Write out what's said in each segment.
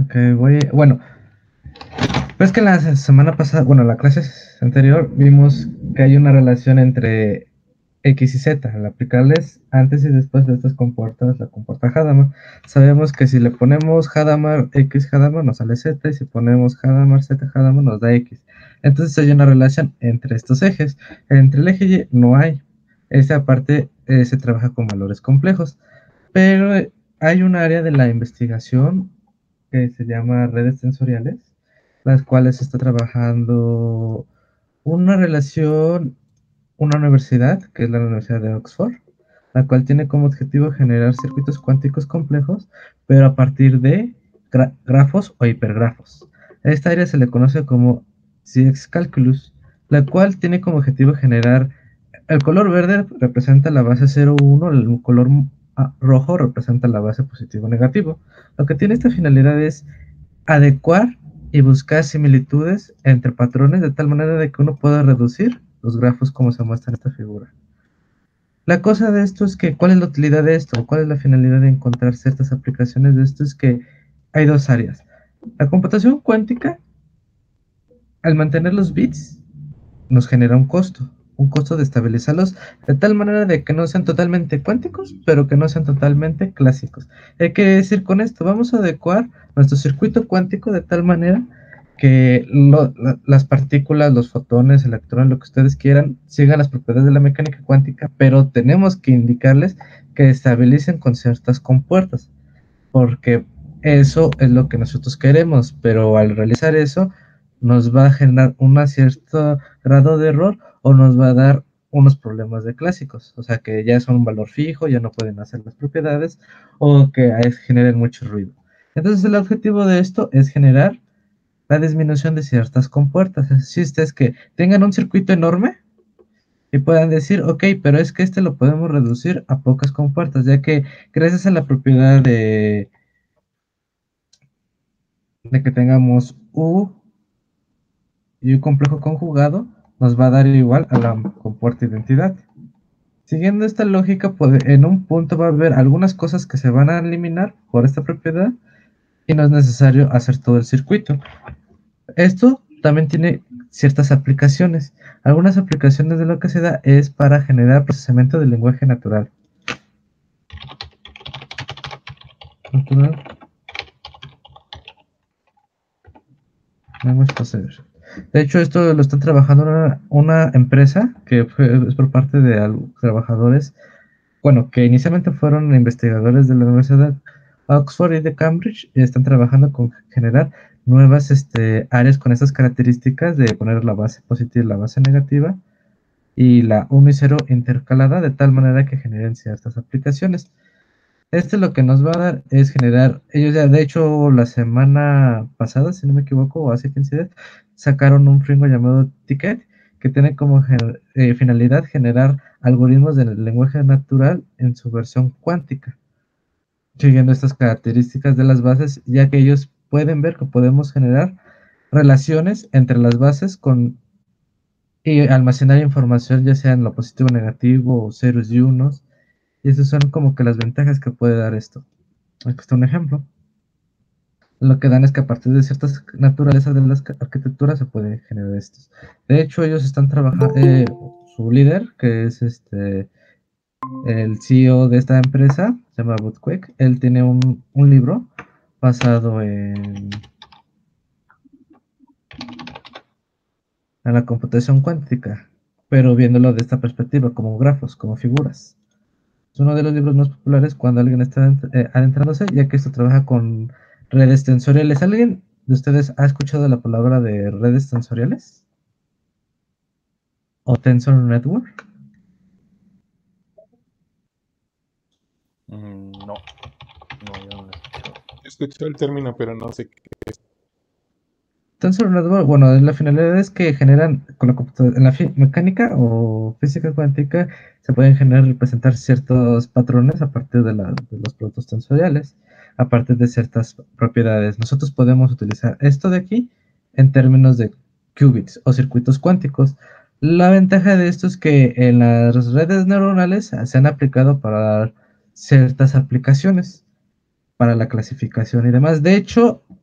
Ok, bueno, pues que la semana pasada, bueno, la clase anterior vimos que hay una relación entre X y Z. Al aplicarles antes y después de estas compuertas, la compuerta Hadamard, sabemos que si le ponemos Hadamard X Hadamard nos sale Z, y si ponemos Hadamard Z Hadamard nos da X. Entonces hay una relación entre estos ejes. Entre el eje Y no hay. Esa parte se trabaja con valores complejos. Pero hay un área de la investigación que se llama redes sensoriales, las cuales está trabajando una relación, una universidad, que es la Universidad de Oxford, la cual tiene como objetivo generar circuitos cuánticos complejos, pero a partir de grafos o hipergrafos. A esta área se le conoce como CX Calculus, la cual tiene como objetivo generar el color verde representa la base 0,1, el color rojo representa la base positivo negativo. Lo que tiene esta finalidad es adecuar y buscar similitudes entre patrones de tal manera de que uno pueda reducir los grafos como se muestra en esta figura. La cosa de esto es que, ¿cuál es la utilidad de esto? ¿Cuál es la finalidad de encontrar ciertas aplicaciones de esto? Es que hay dos áreas. La computación cuántica, al mantener los bits, nos genera un costo de estabilizarlos de tal manera de que no sean totalmente cuánticos, pero que no sean totalmente clásicos. Hay que decir con esto, vamos a adecuar nuestro circuito cuántico de tal manera que las partículas, los fotones, electrones, lo que ustedes quieran, sigan las propiedades de la mecánica cuántica, pero tenemos que indicarles que estabilicen con ciertas compuertas, porque eso es lo que nosotros queremos, pero al realizar eso nos va a generar un cierto grado de error o nos va a dar unos problemas de clásicos, o sea que ya son un valor fijo, ya no pueden hacer las propiedades o que generen mucho ruido. Entonces el objetivo de esto es generar la disminución de ciertas compuertas. El chiste es que tengan un circuito enorme y puedan decir, ok, pero es que este lo podemos reducir a pocas compuertas, ya que gracias a la propiedad de que tengamos U y U complejo conjugado, nos va a dar igual a la compuerta identidad. Siguiendo esta lógica, en un punto va a haber algunas cosas que se van a eliminar por esta propiedad y no es necesario hacer todo el circuito. Esto también tiene ciertas aplicaciones. Algunas aplicaciones de lo que se da es para generar procesamiento del lenguaje natural. Language Processor. De hecho, esto lo está trabajando una empresa que es por parte de trabajadores, bueno, que inicialmente fueron investigadores de la Universidad de Oxford y de Cambridge, y están trabajando con generar nuevas áreas con esas características de poner la base positiva y la base negativa y la 1 y 0 intercalada de tal manera que generen ciertas aplicaciones. Lo que nos va a dar es generar, ellos ya de hecho la semana pasada, si no me equivoco, o hace 15 días, sacaron un framework llamado Ticket que tiene como finalidad generar algoritmos del lenguaje natural en su versión cuántica, siguiendo estas características de las bases, ya que ellos pueden ver que podemos generar relaciones entre las bases y almacenar información ya sea en lo positivo o negativo o ceros y unos, y esas son como que las ventajas que puede dar esto. Aquí está un ejemplo. Lo que dan es que a partir de ciertas naturalezas de las arquitecturas se pueden generar estos. De hecho, ellos están trabajando, su líder, que es el CEO de esta empresa, se llama Bootquick, él tiene un libro basado en la computación cuántica, pero viéndolo de esta perspectiva, como grafos, como figuras. Es uno de los libros más populares cuando alguien está adentrándose, ya que esto trabaja con redes tensoriales. ¿Alguien de ustedes ha escuchado la palabra de redes tensoriales? ¿O tensor network? No, yo no lo he escuchado. Escuché el término, pero no sé qué. Tensor network, bueno, la finalidad es que generan con la computadora, en la mecánica o física cuántica se pueden generar representar ciertos patrones a partir de los productos tensoriales, a partir de ciertas propiedades. Nosotros podemos utilizar esto de aquí en términos de qubits o circuitos cuánticos. La ventaja de esto es que en las redes neuronales se han aplicado para ciertas aplicaciones, para la clasificación y demás. De hecho,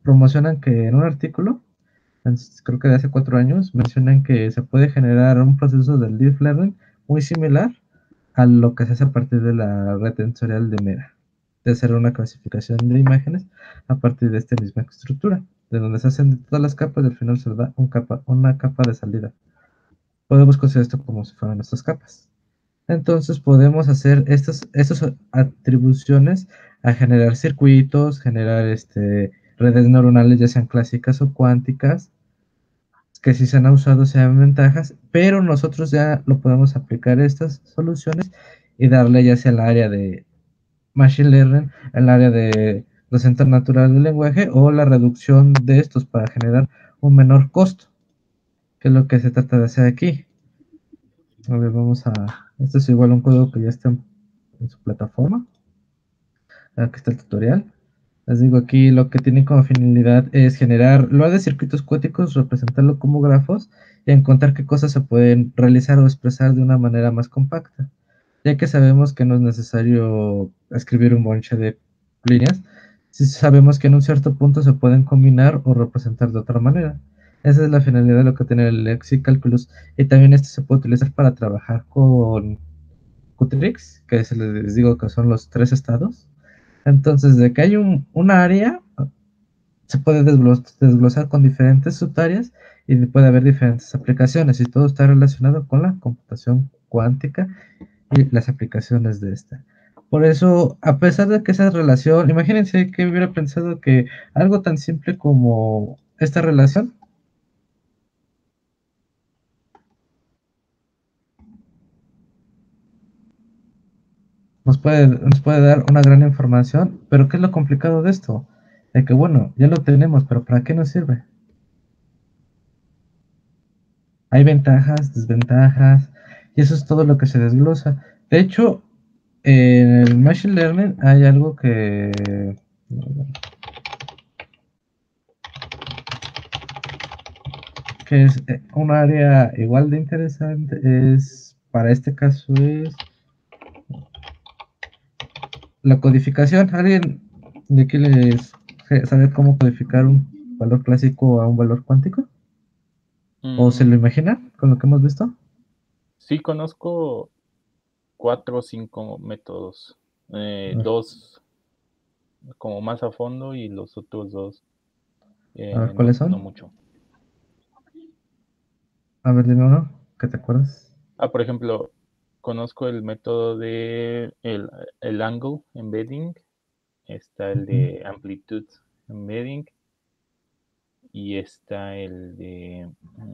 promocionan que en un artículo, creo que de hace 4 años, mencionan que se puede generar un proceso del Deep Learning muy similar a lo que se hace a partir de la red tensorial de Mera, de hacer una clasificación de imágenes a partir de esta misma estructura, de donde se hacen todas las capas y al final se da una capa de salida. Podemos considerar esto como si fueran nuestras capas. Entonces podemos hacer estas atribuciones a generar circuitos, generar redes neuronales, ya sean clásicas o cuánticas, que si se han usado sean ventajas, pero nosotros ya lo podemos aplicar estas soluciones y darle ya sea el área de Machine Learning, el área de los centros naturales del lenguaje o la reducción de estos para generar un menor costo, que es lo que se trata de hacer aquí. A ver, esto es igual un código que ya está en su plataforma. Aquí está el tutorial. Les digo, aquí lo que tiene como finalidad es generar lugar de circuitos cuánticos, representarlo como grafos y encontrar qué cosas se pueden realizar o expresar de una manera más compacta, ya que sabemos que no es necesario escribir un bonche de líneas, si sabemos que en un cierto punto se pueden combinar o representar de otra manera. Esa es la finalidad de lo que tiene el Lexi Calculus, y también este se puede utilizar para trabajar con Qtrix, que les digo que son los 3 estados. Entonces, de que hay una área, se puede desglosar con diferentes subáreas y puede haber diferentes aplicaciones, y todo está relacionado con la computación cuántica y las aplicaciones de esta. Por eso, a pesar de que esa relación, imagínense que hubiera pensado que algo tan simple como esta relación nos puede dar una gran información, pero ¿qué es lo complicado de esto? De que, bueno, ya lo tenemos, pero ¿para qué nos sirve? Hay ventajas, desventajas, y eso es todo lo que se desglosa. De hecho, en el Machine Learning hay algo que es un área igual de interesante, para este caso es la codificación. ¿Alguien de aquí les sabe cómo codificar un valor clásico a un valor cuántico? ¿O se lo imagina con lo que hemos visto? Sí, conozco 4 o 5 métodos. 2 como más a fondo y los otros 2 A ver, ¿cuáles no son? mucho. A ver, dime uno, ¿qué te acuerdas? Por ejemplo, conozco el método de el angle embedding, está el de amplitude embedding y está el de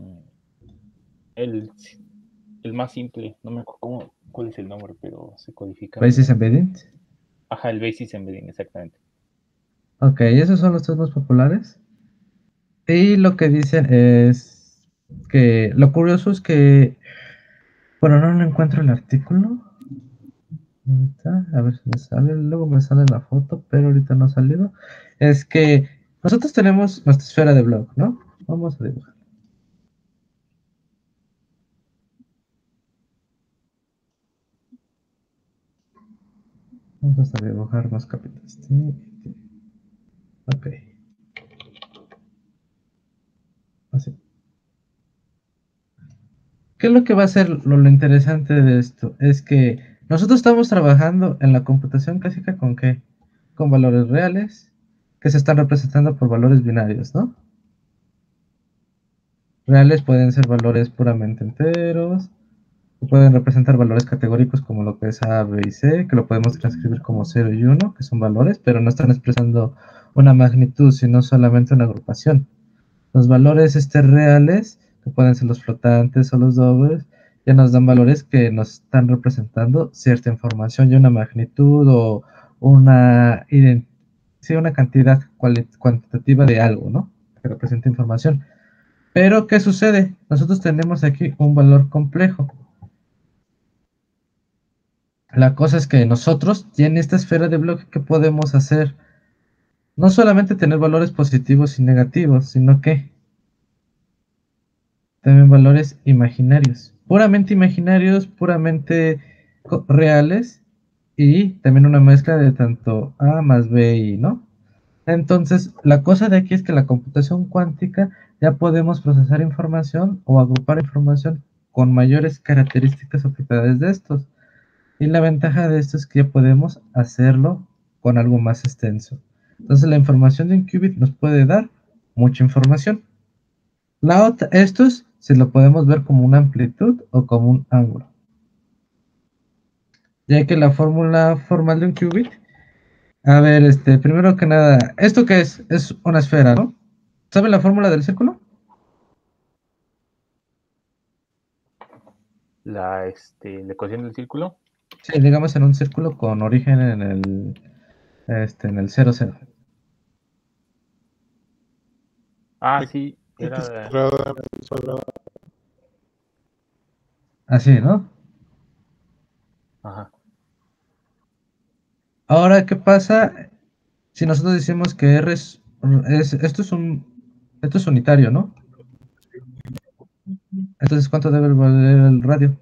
el, el más simple, no me acuerdo cuál es el nombre, pero se codifica Basis mediante. Embedding. Ajá, el basis embedding, exactamente. Ok, esos son los 3 más populares. Y lo que dicen es que lo curioso es que, bueno, no encuentro el artículo. Ahorita, a ver si me sale, luego me sale la foto, pero ahorita no ha salido. Es que nosotros tenemos nuestra esfera de blog, ¿no? Vamos a dibujar. Vamos a dibujar más capitas. Ok. Así. ¿Qué es lo que va a ser lo interesante de esto? Es que nosotros estamos trabajando en la computación clásica con qué? Con valores reales que se están representando por valores binarios, ¿no? Reales pueden ser valores puramente enteros, pueden representar valores categóricos como lo que es A, B y C, que lo podemos transcribir como 0 y 1, que son valores, pero no están expresando una magnitud, sino solamente una agrupación. Los valores reales, que pueden ser los flotantes o los dobles, ya nos dan valores que nos están representando cierta información y una magnitud o una, sí, una cantidad cuantitativa de algo, ¿no? Que representa información. Pero, ¿qué sucede? Nosotros tenemos aquí un valor complejo. La cosa es que nosotros, ya en esta esfera de bloque, ¿qué podemos hacer? No solamente tener valores positivos y negativos, sino que también valores imaginarios. Puramente imaginarios, puramente reales, y también una mezcla de tanto A más B y, ¿no? Entonces, la cosa de aquí es que la computación cuántica ya podemos procesar información o agrupar información con mayores características o propiedades de estos. Y la ventaja de esto es que ya podemos hacerlo con algo más extenso. Entonces, la información de un qubit nos puede dar mucha información. Estos se lo podemos ver como una amplitud o como un ángulo. Ya que la fórmula formal de un qubit, a ver, primero que nada, ¿esto qué es? Es una esfera, ¿no? ¿Sabe la fórmula del círculo? La ecuación del círculo. Sí, digamos en un círculo con origen en el 0, 0. Ah, sí, X era. cuadrada menos cuadrada. Así, ¿no? Ajá. Ahora, ¿qué pasa si nosotros decimos que R esto es unitario, ¿no? Entonces, ¿cuánto debe valer el radio?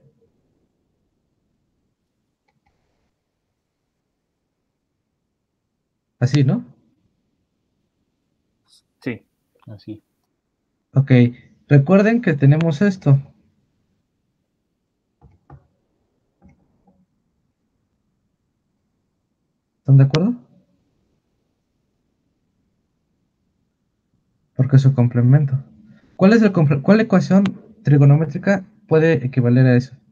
Así, ¿no? Sí, así. Ok, recuerden que tenemos esto. ¿Están de acuerdo? Porque es su complemento. ¿Cuál ecuación trigonométrica puede equivaler a eso?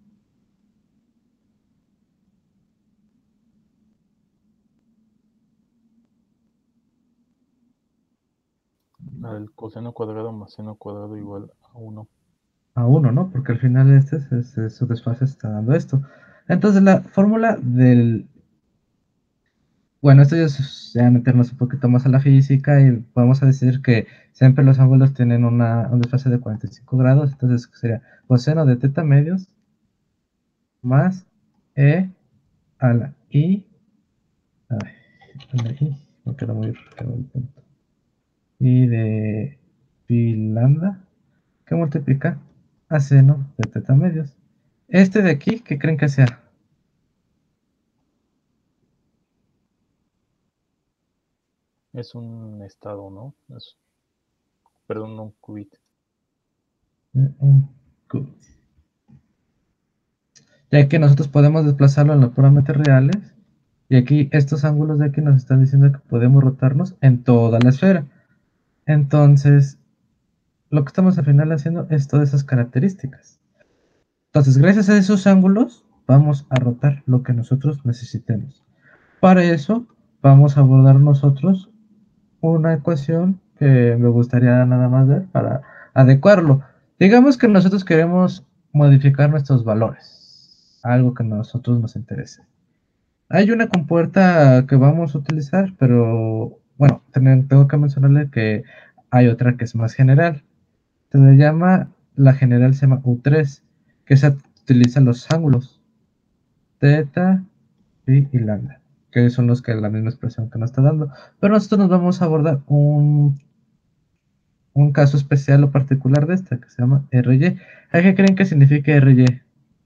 El coseno cuadrado más seno cuadrado igual a 1. A 1, ¿no? Porque al final su desfase está dando esto. Entonces la fórmula del... Bueno, esto ya es ya meternos un poquito más a la física y vamos a decir que siempre los ángulos tienen un desfase de 45 grados. Entonces sería coseno de teta medios más e a la i... Ay, a la i, me queda muy raro el punto. Y de pi lambda que multiplica a seno de teta medios. Este de aquí, ¿qué creen que sea? Es un estado, ¿no? Perdón, un qubit. Un cubit. Ya que nosotros podemos desplazarlo en los parámetros reales. Y aquí estos ángulos de aquí nos están diciendo que podemos rotarnos en toda la esfera. Entonces, lo que estamos al final haciendo es todas esas características. Entonces, gracias a esos ángulos, vamos a rotar lo que nosotros necesitemos. Para eso, vamos a abordar nosotros una ecuación que me gustaría nada más ver para adecuarlo. Digamos que nosotros queremos modificar nuestros valores, algo que a nosotros nos interese. Hay una compuerta que vamos a utilizar, pero bueno, tengo que mencionarle que hay otra que es más general. Se le llama, la general se llama U3, que se utiliza los ángulos teta, pi y lambda, que son los que la misma expresión que nos está dando. Pero nosotros nos vamos a abordar un caso especial o particular de esta, que se llama RY. ¿A qué creen que significa RY?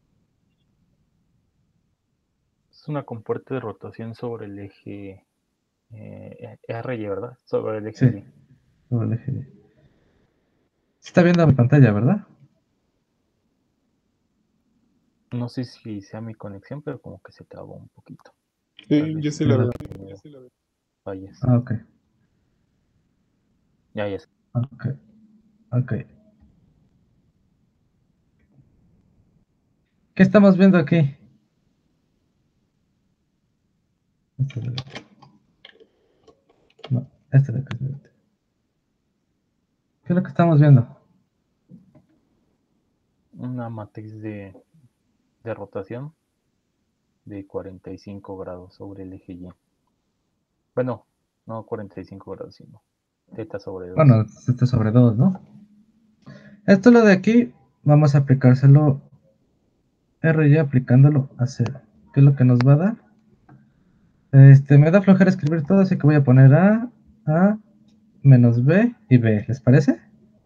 Es una compuerta de rotación sobre el eje RY, ¿verdad? Sobre el eje Sí, Y. sobre el eje Y. Se está viendo mi pantalla, ¿verdad? No sé si sea mi conexión, pero como que se trabó un poquito. Tal Sí, vez yo sí sí la Sí, veo. haya tenido fallas. ok, Ya, ya. ok, ok. ¿Qué estamos viendo aquí? Este de aquí. No, este de aquí. ¿Qué es lo que estamos viendo? Una matriz de rotación de 45 grados sobre el eje Y. Bueno, no 45 grados, sino teta sobre 2. Bueno, este sobre 2, ¿no? Esto lo de aquí, vamos a aplicárselo RY aplicándolo a 0. ¿Qué es lo que nos va a dar? Me da flojera escribir todo, así que voy a poner A menos B y B. ¿Les parece?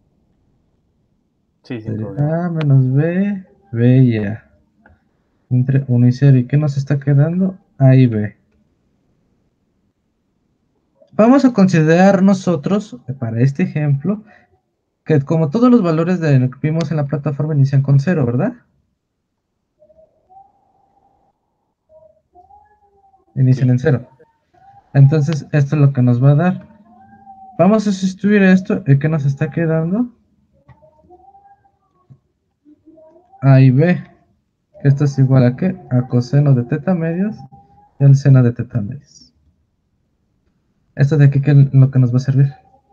Sí, sin Sería problema. A menos B y A. Entre 1 y 0. ¿Y qué nos está quedando? A y B. Vamos a considerar nosotros, para este ejemplo, que como todos los valores de lo que vimos en la plataforma inician con 0, ¿verdad? Inician Sí. en 0. Entonces, esto es lo que nos va a dar. Vamos a sustituir esto, ¿y qué nos está quedando? A y B. Esto es igual a ¿qué? A coseno de teta medios y al seno de teta medios. Esto de aquí, ¿qué es lo que nos va a servir?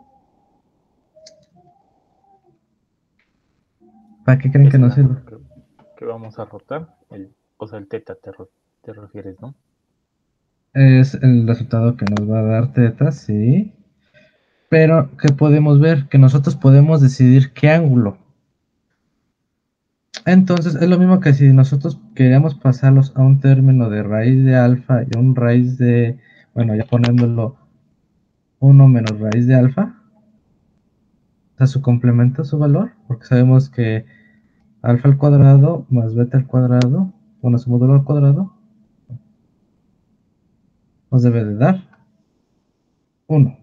¿Para qué creen Es que el nos sirve? ángulo que vamos a rotar. O sea, el teta te refieres, ¿no? Es el resultado que nos va a dar teta, sí. Pero, ¿qué podemos ver? Que nosotros podemos decidir qué ángulo. Entonces, es lo mismo que si nosotros queríamos pasarlos a un término de raíz de alfa y un raíz de, bueno, ya poniéndolo 1 menos raíz de alfa, o sea, su complemento, su valor, porque sabemos que alfa al cuadrado más beta al cuadrado, bueno, su módulo al cuadrado, nos debe de dar 1.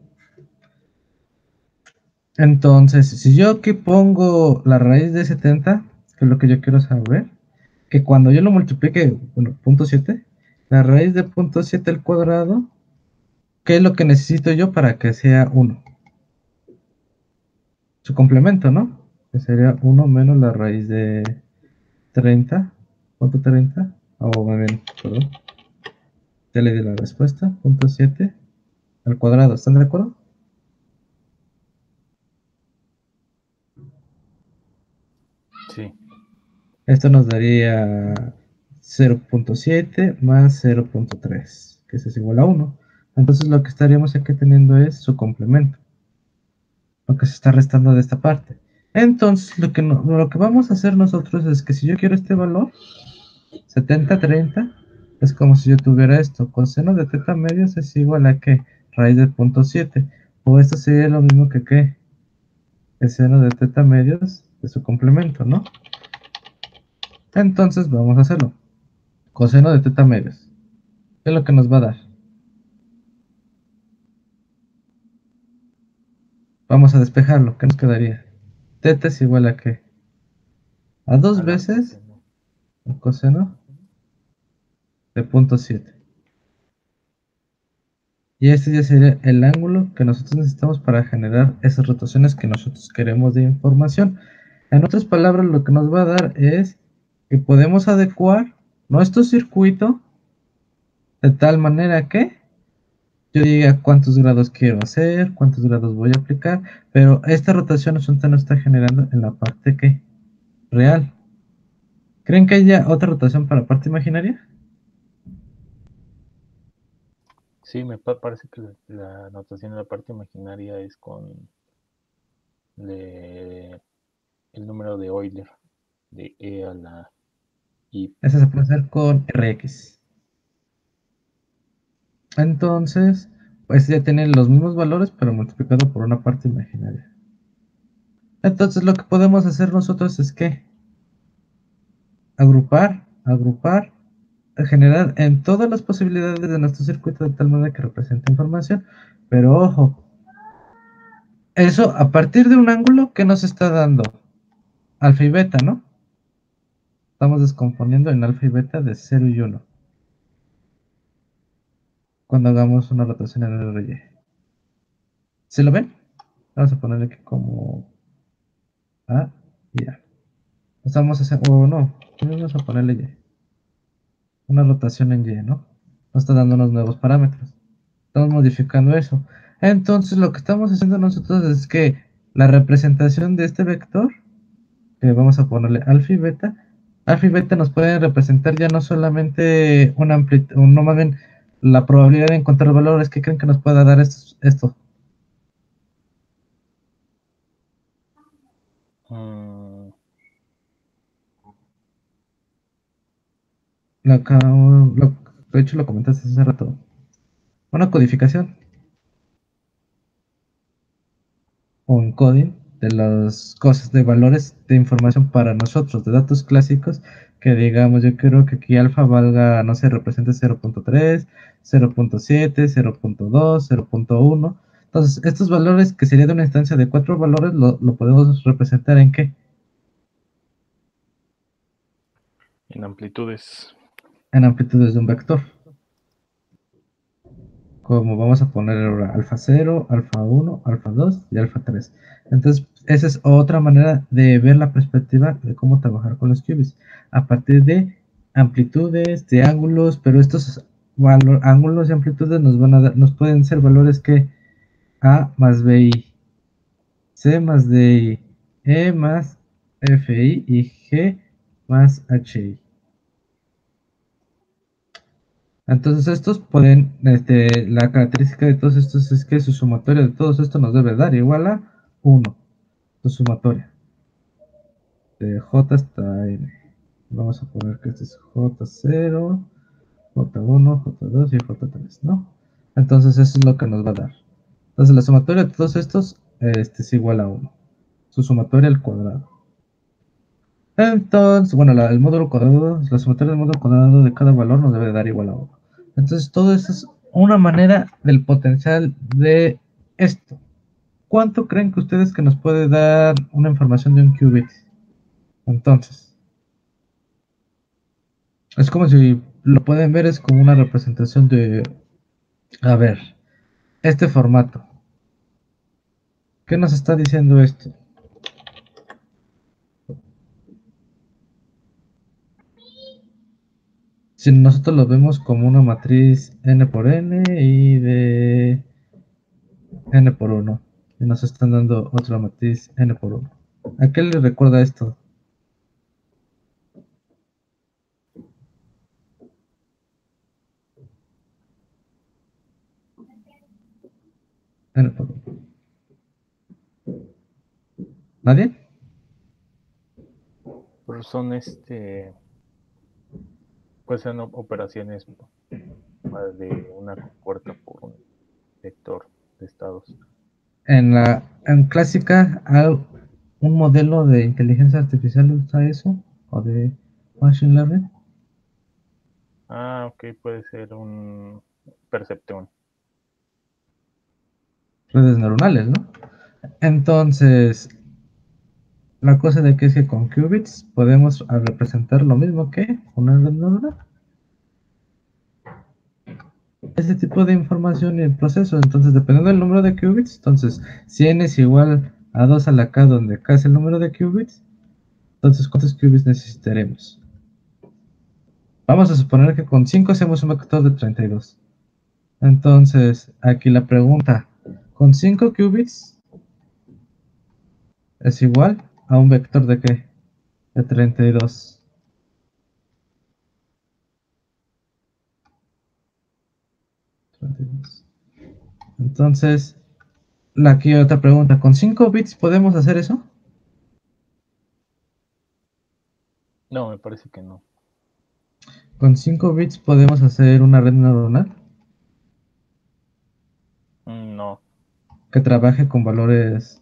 Entonces, si yo aquí pongo la raíz de 70, que es lo que yo quiero saber, que cuando yo lo multiplique, bueno, punto 7, la raíz de punto 7 al cuadrado, ¿qué es lo que necesito yo para que sea 1? Su complemento, ¿no? Que sería 1 menos la raíz de 30. ¿Cuánto 30? O más bien, perdón. Ya le di la respuesta. Punto 7 al cuadrado. ¿Están de acuerdo? Sí. Esto nos daría 0.7 más 0.3, que eso es igual a 1. Entonces lo que estaríamos aquí teniendo es su complemento, lo que se está restando de esta parte. Entonces lo que vamos a hacer nosotros es que si yo quiero este valor, 70-30, es como si yo tuviera esto. Coseno de teta medios es igual a ¿qué? Raíz de punto 7. O esto sería lo mismo que ¿qué? El seno de teta medios de su complemento, ¿no? Entonces vamos a hacerlo. Coseno de teta medios. ¿Qué es lo que nos va a dar? Vamos a despejarlo. ¿Qué nos quedaría? Teta es igual a ¿qué? A A dos la veces coseno. el coseno de punto 7. Y este ya sería el ángulo que nosotros necesitamos para generar esas rotaciones que nosotros queremos de información. En otras palabras, lo que nos va a dar es que podemos adecuar nuestro circuito de tal manera que yo diga cuántos grados quiero hacer, cuántos grados voy a aplicar, pero esta rotación asunta no está generando en la parte que real. ¿Creen que haya otra rotación para la parte imaginaria? Sí, parece que la notación de la parte imaginaria es con el número de Euler, de E a la I. Esa se puede hacer con Rx. Entonces, pues ya tienen los mismos valores, pero multiplicado por una parte imaginaria. Entonces, lo que podemos hacer nosotros es que agrupar, generar en todas las posibilidades de nuestro circuito de tal manera que represente información. Pero ojo, eso a partir de un ángulo que nos está dando alfa y beta, ¿no? Estamos descomponiendo en alfa y beta de 0 y 1 cuando hagamos una rotación en el RY. ¿Se lo ven? Vamos a ponerle aquí como A y A. Estamos haciendo, o no, vamos a ponerle Y. Una rotación en Y, ¿no? Nos está dando unos nuevos parámetros. Estamos modificando eso. Entonces lo que estamos haciendo nosotros es que la representación de este vector, que vamos a ponerle alfa y beta nos pueden representar ya no solamente una amplitud, no más bien la probabilidad de encontrar valores que creen que nos pueda dar esto. Mm, De hecho lo comentaste hace rato. Una codificación o encoding de las cosas, de valores de información para nosotros, de datos clásicos que digamos, yo quiero que aquí alfa valga, no sé, represente 0.3, 0.7, 0.2, 0.1. Entonces, estos valores, que sería de una instancia de 4 valores, lo podemos representar ¿en qué? En amplitudes. En amplitudes de un vector. Como vamos a poner ahora alfa 0, alfa 1, alfa 2 y alfa 3. Entonces, esa es otra manera de ver la perspectiva de cómo trabajar con los qubits. A partir de amplitudes, de ángulos, pero estos ángulos y amplitudes nos pueden ser valores que A más BI, C más DI, E más FI y G más HI. Entonces estos pueden, la característica de todos estos es que su sumatoria de todos estos nos debe dar igual a 1, su sumatoria. De J hasta N. Vamos a poner que este es J0, J1, J2 y J3, ¿no? Entonces eso es lo que nos va a dar. Entonces la sumatoria de todos estos es igual a 1. Su sumatoria al cuadrado. Entonces, bueno, el módulo cuadrado, la sumatoria del módulo cuadrado de cada valor nos debe dar igual a 1. Entonces, todo esto es una manera del potencial de esto. ¿Cuánto creen que ustedes que nos puede dar una información de un qubit? Entonces, es como si lo pueden ver, es como una representación de, a ver, este formato. ¿Qué nos está diciendo esto? Si nosotros lo vemos como una matriz n por n y de n por 1 y nos están dando otra matriz n por 1. ¿A qué le recuerda esto? N por 1. ¿Nadie? Pero son pues son operaciones de una compuerta por un vector de estados. En clásica, ¿hay un modelo de inteligencia artificial usa eso? ¿O de machine learning? Ah, ok, puede ser un perceptrón. Redes neuronales, ¿no? Entonces, la cosa de que es que con qubits podemos representar lo mismo que una red neuronal. Ese tipo de información y el proceso. Entonces, dependiendo del número de qubits, entonces, si n es igual a 2 a la k, donde k es el número de qubits, entonces, ¿cuántos qubits necesitaremos? Vamos a suponer que con 5 hacemos un vector de 32. Entonces, aquí la pregunta, ¿con 5 qubits es igual a un vector de qué? De 32. Entonces, aquí otra pregunta, ¿con 5 bits podemos hacer eso? No, me parece que no. ¿Con 5 bits podemos hacer una red neuronal No. que trabaje con valores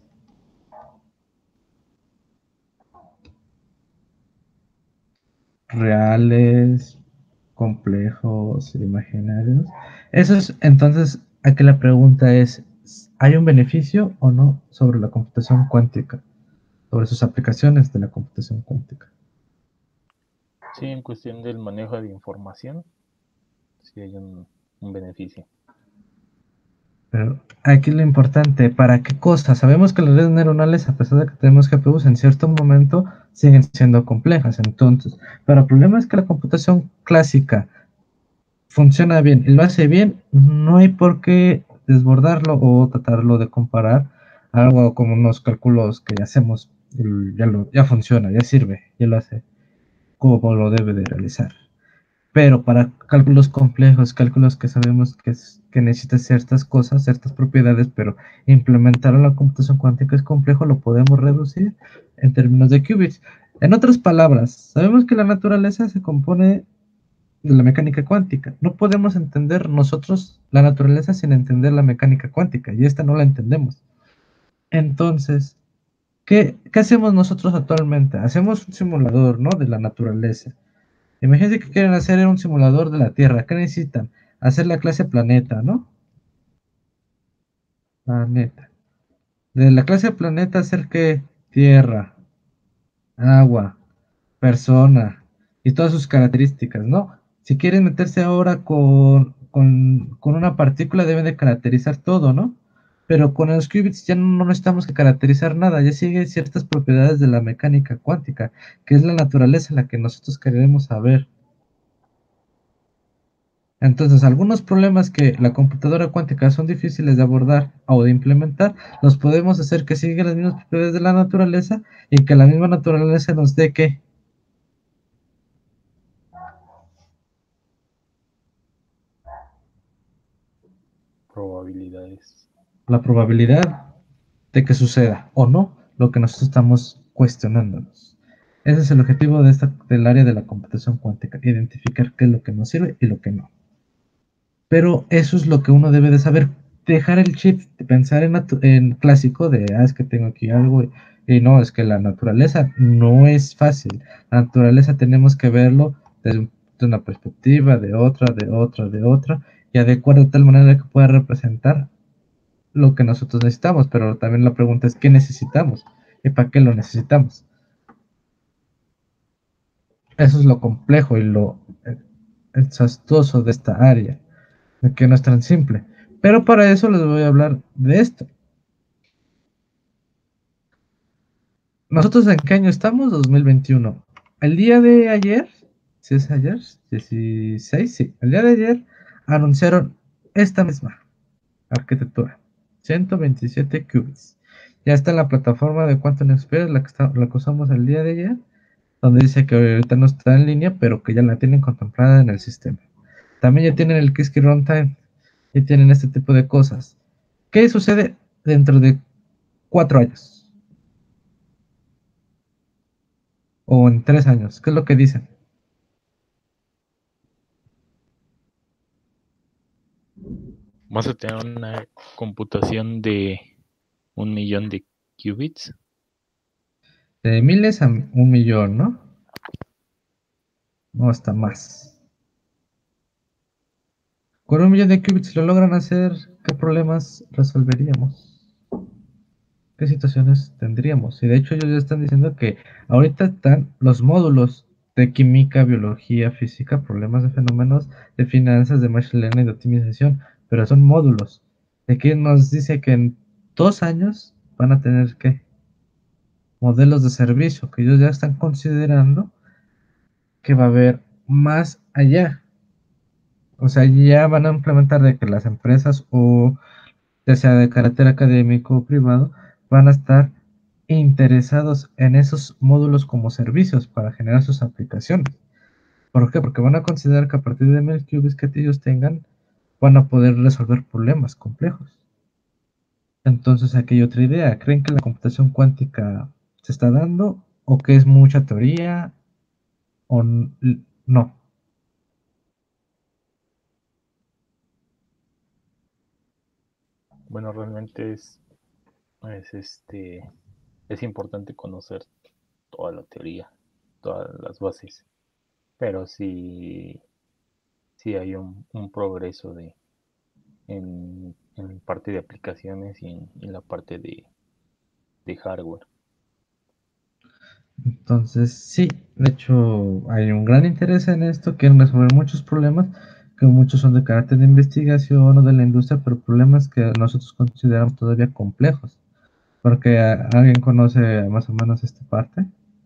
reales, complejos, imaginarios? Eso es, entonces, aquí la pregunta es, ¿hay un beneficio o no sobre la computación cuántica? Sobre sus aplicaciones de la computación cuántica. Sí, en cuestión del manejo de información, sí hay un beneficio. Pero aquí lo importante, ¿para qué cosa? Sabemos que las redes neuronales, a pesar de que tenemos GPUs, en cierto momento siguen siendo complejas. Entonces, pero el problema es que la computación clásica funciona bien y lo hace bien, no hay por qué desbordarlo o tratarlo de comparar a algo como unos cálculos que ya hacemos, ya funciona, ya sirve, ya lo hace como lo debe de realizar. Pero para cálculos complejos, cálculos que sabemos que necesita ciertas cosas, ciertas propiedades, pero implementar en la computación cuántica es complejo, lo podemos reducir en términos de qubits. En otras palabras, sabemos que la naturaleza se compone de la mecánica cuántica. No podemos entender nosotros la naturaleza sin entender la mecánica cuántica, y esta no la entendemos. Entonces, ¿qué hacemos nosotros actualmente? Hacemos un simulador, ¿no?, de la naturaleza. Imagínense que quieren hacer un simulador de la Tierra. ¿Qué necesitan? Hacer la clase planeta, ¿no? Planeta. De la clase planeta hacer que tierra, agua, persona y todas sus características, ¿no? Si quieren meterse ahora con una partícula deben de caracterizar todo, ¿no? Pero con los qubits ya no necesitamos que caracterizar nada, ya sigue ciertas propiedades de la mecánica cuántica, que es la naturaleza en la que nosotros queremos saber. Entonces, algunos problemas que la computadora cuántica son difíciles de abordar o de implementar, los podemos hacer que sigan las mismas propiedades de la naturaleza y que la misma naturaleza nos dé que Probabilidades. la probabilidad de que suceda o no lo que nosotros estamos cuestionándonos. Ese es el objetivo del área de la computación cuántica, identificar qué es lo que nos sirve y lo que no. Pero eso es lo que uno debe de saber. Dejar el chip de pensar en clásico de, es que tengo aquí algo. Y no, es que la naturaleza no es fácil. La naturaleza tenemos que verlo de una perspectiva, de otra, de otra, de otra, y adecuar de tal manera que pueda representar lo que nosotros necesitamos. Pero también la pregunta es, ¿qué necesitamos? ¿Y para qué lo necesitamos? Eso es lo complejo y lo exhaustoso de esta área, de que no es tan simple. Pero para eso les voy a hablar de esto. ¿Nosotros en qué año estamos? 2021. El día de ayer, si es ayer, 16, sí, el día de ayer anunciaron esta misma arquitectura, 127 qubits. Ya está en la plataforma de Quantum Experience, la que usamos el día de ayer, donde dice que ahorita no está en línea, pero que ya la tienen contemplada en el sistema. También ya tienen el Qiskit Runtime, y tienen este tipo de cosas. ¿Qué sucede dentro de 4 años? O en 3 años, ¿qué es lo que dicen? Vas a tener una computación de 1 millón de qubits. De miles a 1 millón, ¿no? No, hasta más. Con 1 millón de qubits lo logran hacer, ¿qué problemas resolveríamos? ¿Qué situaciones tendríamos? Y de hecho ellos ya están diciendo que ahorita están los módulos de química, biología, física, problemas de fenómenos, de finanzas, de machine learning, de optimización, pero son módulos. De aquí nos dice que en 2 años van a tener que modelos de servicio, que ellos ya están considerando que va a haber más allá. O sea, ya van a implementar de que las empresas o ya sea de carácter académico o privado van a estar interesados en esos módulos como servicios para generar sus aplicaciones. ¿Por qué? Porque van a considerar que a partir de 1000 qubits que ellos tengan van a poder resolver problemas complejos. Entonces aquí hay otra idea. ¿Creen que la computación cuántica se está dando o que es mucha teoría o no? Bueno, realmente es importante conocer toda la teoría, todas las bases, pero sí hay un progreso en parte de aplicaciones y en la parte de hardware. Entonces, sí, de hecho hay un gran interés en esto, quieren resolver muchos problemas, que muchos son de carácter de investigación o de la industria, pero problemas que nosotros consideramos todavía complejos. Porque alguien conoce más o menos esta parte,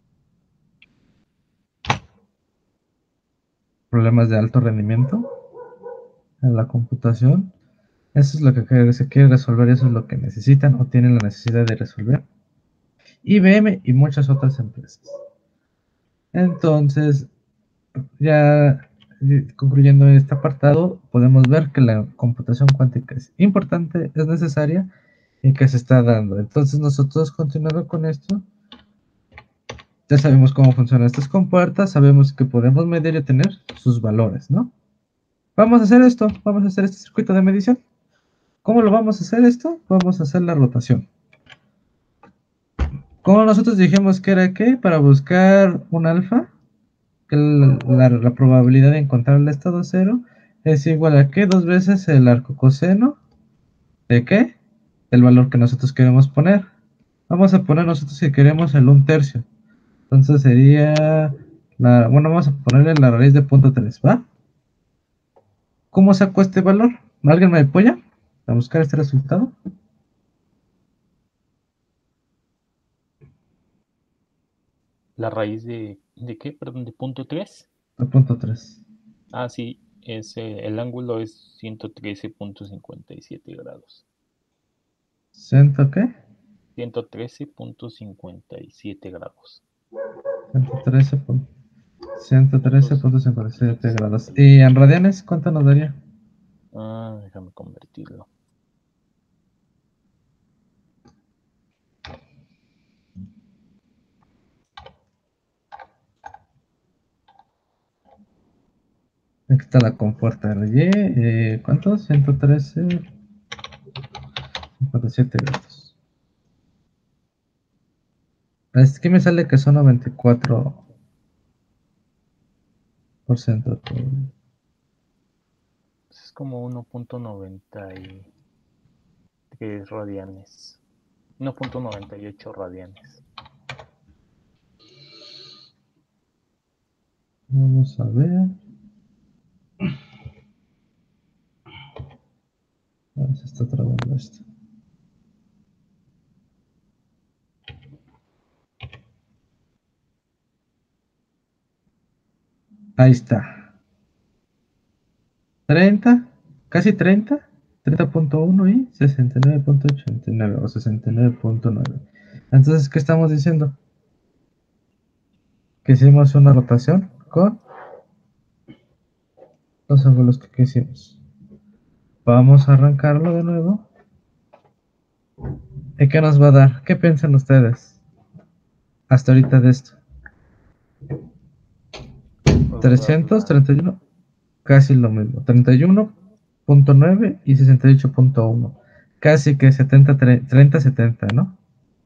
problemas de alto rendimiento en la computación. Eso es lo que se quiere resolver, eso es lo que necesitan o tienen la necesidad de resolver. IBM y muchas otras empresas. Entonces, ya concluyendo este apartado, podemos ver que la computación cuántica es importante, es necesaria y que se está dando. Entonces nosotros continuando con esto, ya sabemos cómo funcionan estas compuertas, sabemos que podemos medir y tener sus valores, ¿no? Vamos a hacer esto, vamos a hacer este circuito de medición. ¿Cómo lo vamos a hacer esto? Vamos a hacer la rotación. Como nosotros dijimos que era que para buscar un alfa, que la probabilidad de encontrar el estado cero es igual a ¿qué? Dos veces el arco coseno ¿de qué? Del valor que nosotros queremos poner. Vamos a poner nosotros si queremos el 1/3. Entonces sería bueno, vamos a ponerle la raíz de punto 3, ¿va? ¿Cómo saco este valor? ¿Alguien me apoya a buscar este resultado? La raíz ¿de qué? Perdón, de punto 3. El punto 3. Ah, sí, el ángulo es 113,57 grados. ¿Ciento qué? 113,57 grados. 113. 113.57 3. grados. ¿Y en radianes cuánto nos daría? Déjame convertirlo. Aquí está la compuerta Y. ¿Cuánto? 113.57 grados. Es que me sale que son 94%. Es como 1,93 radianes. 1,98 radianes. Vamos a ver. Se está trabando esto. Ahí está. 30, casi 30. 30.1 y 69.89 o 69.9. Entonces, ¿qué estamos diciendo? Que hicimos una rotación con los ángulos que quisimos. Vamos a arrancarlo de nuevo. ¿Y qué nos va a dar? ¿Qué piensan ustedes hasta ahorita de esto? Nos va a dar 331, casi lo mismo. 31.9 y 68.1. Casi que 70, 30, 70, ¿no?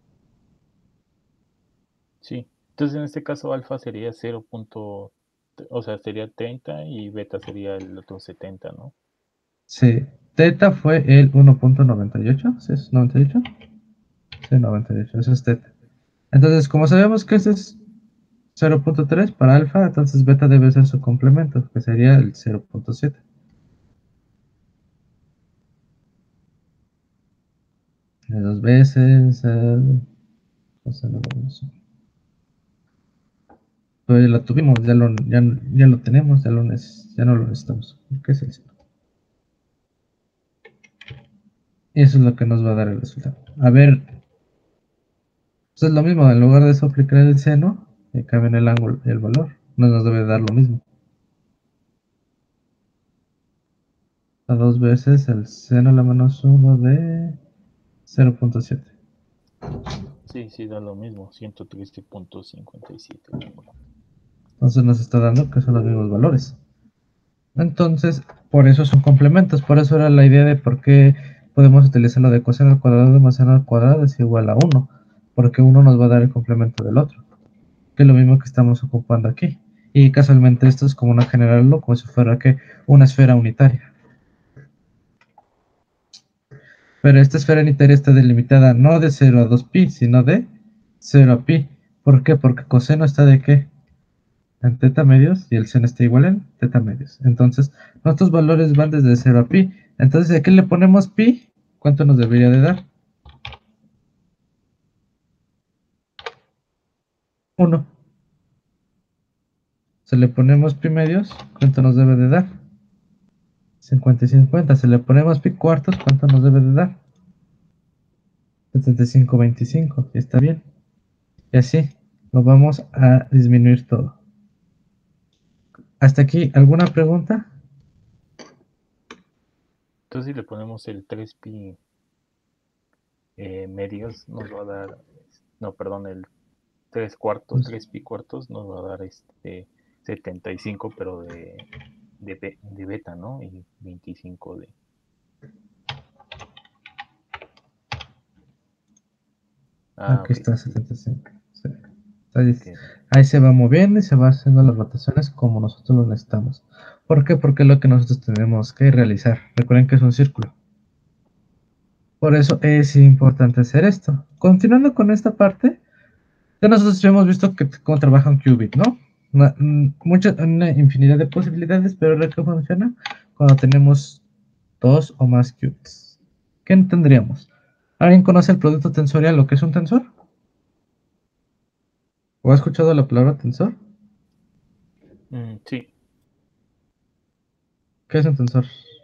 Sí. Entonces en este caso alfa sería 0. O sea, sería 30 y beta sería el otro 70, ¿no? Sí. Teta fue el 1.98. ¿Sí es 98? Sí, 98. Eso es teta. Entonces, como sabemos que este es 0.3 para alfa, entonces beta debe ser su complemento, que sería el 0.7. De dos veces el coseno de uno. Pues ya lo tuvimos, ya lo tenemos, ya no lo necesitamos. ¿Qué es eso? Y eso es lo que nos va a dar el resultado. A ver, pues es lo mismo, en lugar de eso aplicar el seno, que cambia en el ángulo y el valor, no nos debe dar lo mismo. A dos veces el seno a la menos 1 de 0.7. Sí, da lo mismo, 113,57 el ángulo. Entonces nos está dando que son los mismos valores. Entonces, por eso son complementos, por eso era la idea de por qué podemos utilizar lo de coseno al cuadrado más seno al cuadrado es igual a 1, porque uno nos va a dar el complemento del otro, que es lo mismo que estamos ocupando aquí. Y casualmente esto es como una generarlo como si fuera que una esfera unitaria. Pero esta esfera unitaria está delimitada no de 0 a 2pi, sino de 0 a pi. ¿Por qué? Porque coseno está de qué? En teta medios y el seno está igual en teta medios. Entonces, nuestros valores van desde 0 a pi. Entonces, si aquí le ponemos pi, ¿cuánto nos debería de dar? 1. Si le ponemos pi medios, ¿cuánto nos debe de dar? 50 y 50. Si le ponemos pi cuartos, ¿cuánto nos debe de dar? 75/25. Y está bien. Y así lo vamos a disminuir todo. ¿Hasta aquí alguna pregunta? Entonces si le ponemos el 3pi medios nos va a dar, no, perdón, el 3 cuartos, Pues 3pi cuartos nos va a dar 75, pero de beta, ¿no? Y 25 de... aquí Ok, está 75. Sí. Entonces, Entiendo. ahí se va moviendo y se va haciendo las rotaciones como nosotros lo necesitamos. ¿Por qué? Porque es lo que nosotros tenemos que realizar. Recuerden que es un círculo. Por eso es importante hacer esto. Continuando con esta parte, ya nosotros ya hemos visto cómo trabaja un qubit, ¿no? Una infinidad de posibilidades, pero lo que funciona cuando tenemos dos o más qubits. ¿Qué tendríamos? ¿Alguien conoce el producto tensorial, lo que es un tensor? ¿O ha escuchado la palabra tensor? Sí. ¿Qué es un tensor?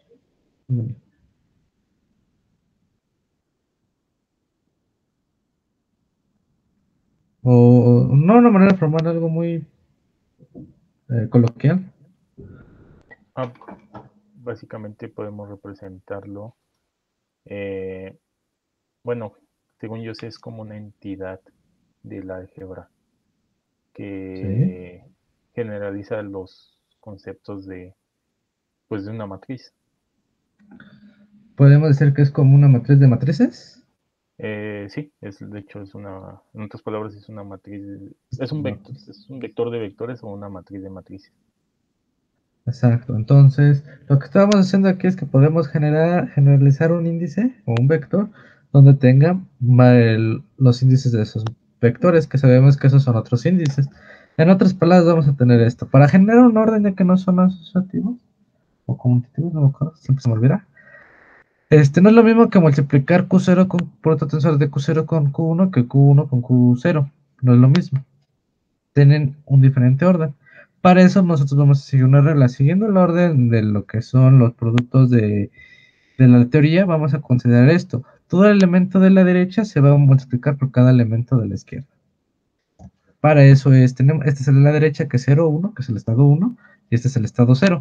O no una manera de formar algo muy coloquial. Ah, básicamente podemos representarlo. eh, bueno, según yo sé, es como una entidad del álgebra Sí. que generaliza los conceptos pues, de una matriz. Podemos decir que es como una matriz de matrices. Sí, de hecho en otras palabras, es una matriz, Matriz. es un vector de vectores o una matriz de matrices. Exacto. Entonces, lo que estamos haciendo aquí es que podemos generalizar un índice o un vector donde tenga los índices de esos vectores, que sabemos que esos son otros índices. En otras palabras, vamos a tener esto. Para generar un orden, ya que no son asociativos o conmutativos, no me acuerdo, siempre se me olvida. No es lo mismo que multiplicar Q0 con producto tensor de Q0 con Q1 que Q1 con Q0. No es lo mismo. Tienen un diferente orden. Para eso nosotros vamos a seguir una regla. Siguiendo el orden de lo que son los productos de la teoría, vamos a considerar esto. Todo el elemento de la derecha se va a multiplicar por cada elemento de la izquierda. Para eso este es el de la derecha, que es 0, 1, que es el estado 1, y este es el estado 0.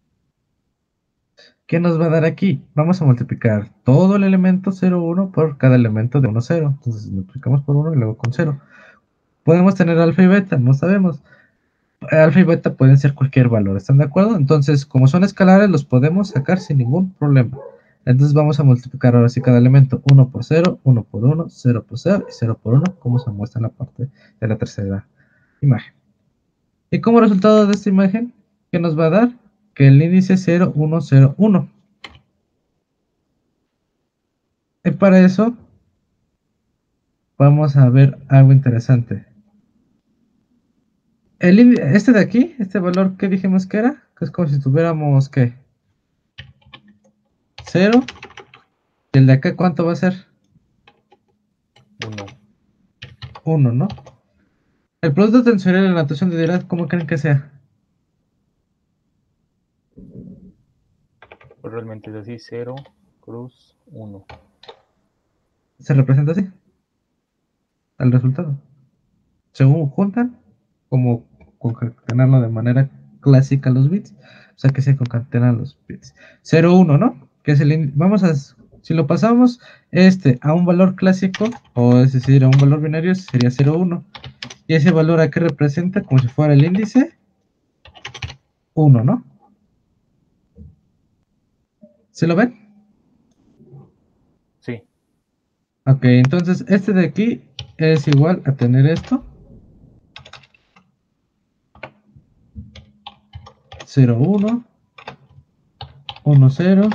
¿Qué nos va a dar aquí? Vamos a multiplicar todo el elemento 0, 1 por cada elemento de 1, 0. Entonces multiplicamos por 1 y luego con 0. Podemos tener alfa y beta, no sabemos. Alfa y beta pueden ser cualquier valor, ¿están de acuerdo? Entonces, como son escalares, los podemos sacar sin ningún problema. Entonces vamos a multiplicar ahora sí cada elemento 1 por 0, 1 por 1, 0 por 0 y 0 por 1, como se muestra en la parte de la tercera imagen. Y como resultado de esta imagen, ¿qué nos va a dar? Que el índice es 0, 1, 0, 1. Y para eso vamos a ver algo interesante. Este de aquí, este valor que dijimos que era, que es como si tuviéramos que 0. ¿Y el de acá cuánto va a ser? 1. 1, ¿no? El producto tensorial en la notación de Dirac, ¿cómo creen que sea? Pues realmente es así: 0, cruz, 1. Se representa así, el resultado. Según juntan, como concatenarlo de manera clásica los bits, o sea que se concatenan los bits. 0, 1, ¿no? Que es si lo pasamos a un valor clásico, o es decir, a un valor binario, sería 0, 1. Y ese valor aquí representa como si fuera el índice 1, ¿no? ¿Se lo ven? Sí. Ok, entonces este de aquí es igual a tener esto. 0, 1, 1, 0,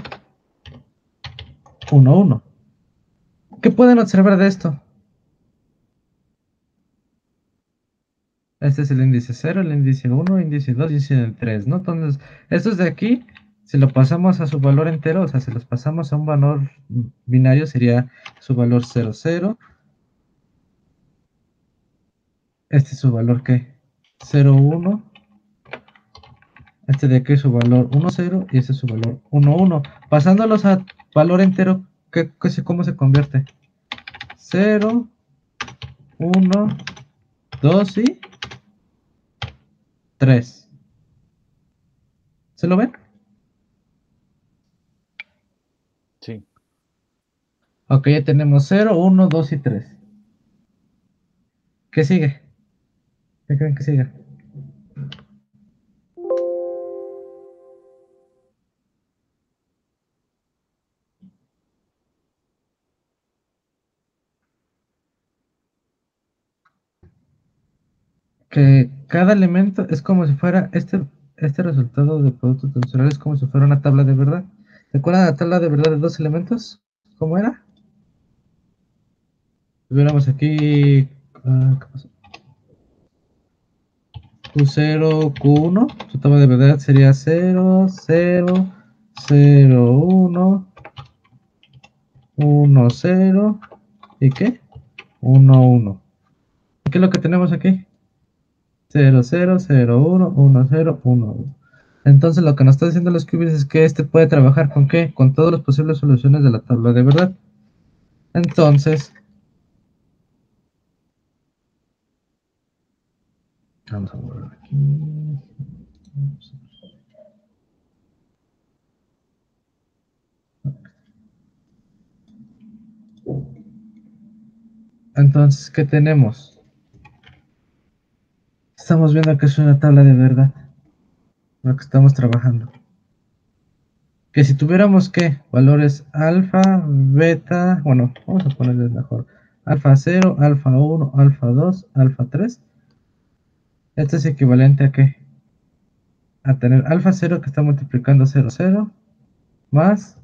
1, 1. ¿Qué pueden observar de esto? Este es el índice 0, el índice 1, índice 2, índice 3, ¿no? Entonces, estos de aquí, si lo pasamos a su valor entero, o sea, si los pasamos a un valor binario, sería su valor 0, 0. Este es su valor, ¿qué? 0, 1. Este de aquí es su valor 1, 0. Y este es su valor 1, 1. Pasándolos a valor entero, ¿cómo se convierte? 0, 1, 2 y 3. ¿Se lo ven? Sí. Ok, ya tenemos 0, 1, 2 y 3. ¿Qué sigue? ¿Qué creen que sigue? que cada elemento es como si fuera este resultado de producto tensorial es como si fuera una tabla de verdad. ¿Recuerdan la tabla de verdad de dos elementos? ¿Cómo era? Tuviéramos aquí ¿qué pasó? Q0, Q1, su tabla de verdad sería 0, 0, 0, 1, 1, 0, ¿y qué? 1, 1. ¿Qué es lo que tenemos aquí? 0, 0, 0, 1, 1, 0, 1, 1. Entonces lo que nos está diciendo los qubits es que este puede trabajar ¿con qué? Con todas las posibles soluciones de la tabla de verdad. Entonces, vamos a borrar aquí. Entonces, ¿qué tenemos? Estamos viendo que es una tabla de verdad, lo que estamos trabajando. Que si tuviéramos que valores alfa, beta, bueno, vamos a ponerles mejor. Alfa 0, alfa 1, alfa 2, alfa 3. Esto es equivalente a qué? A tener alfa 0 que está multiplicando 0, 0, más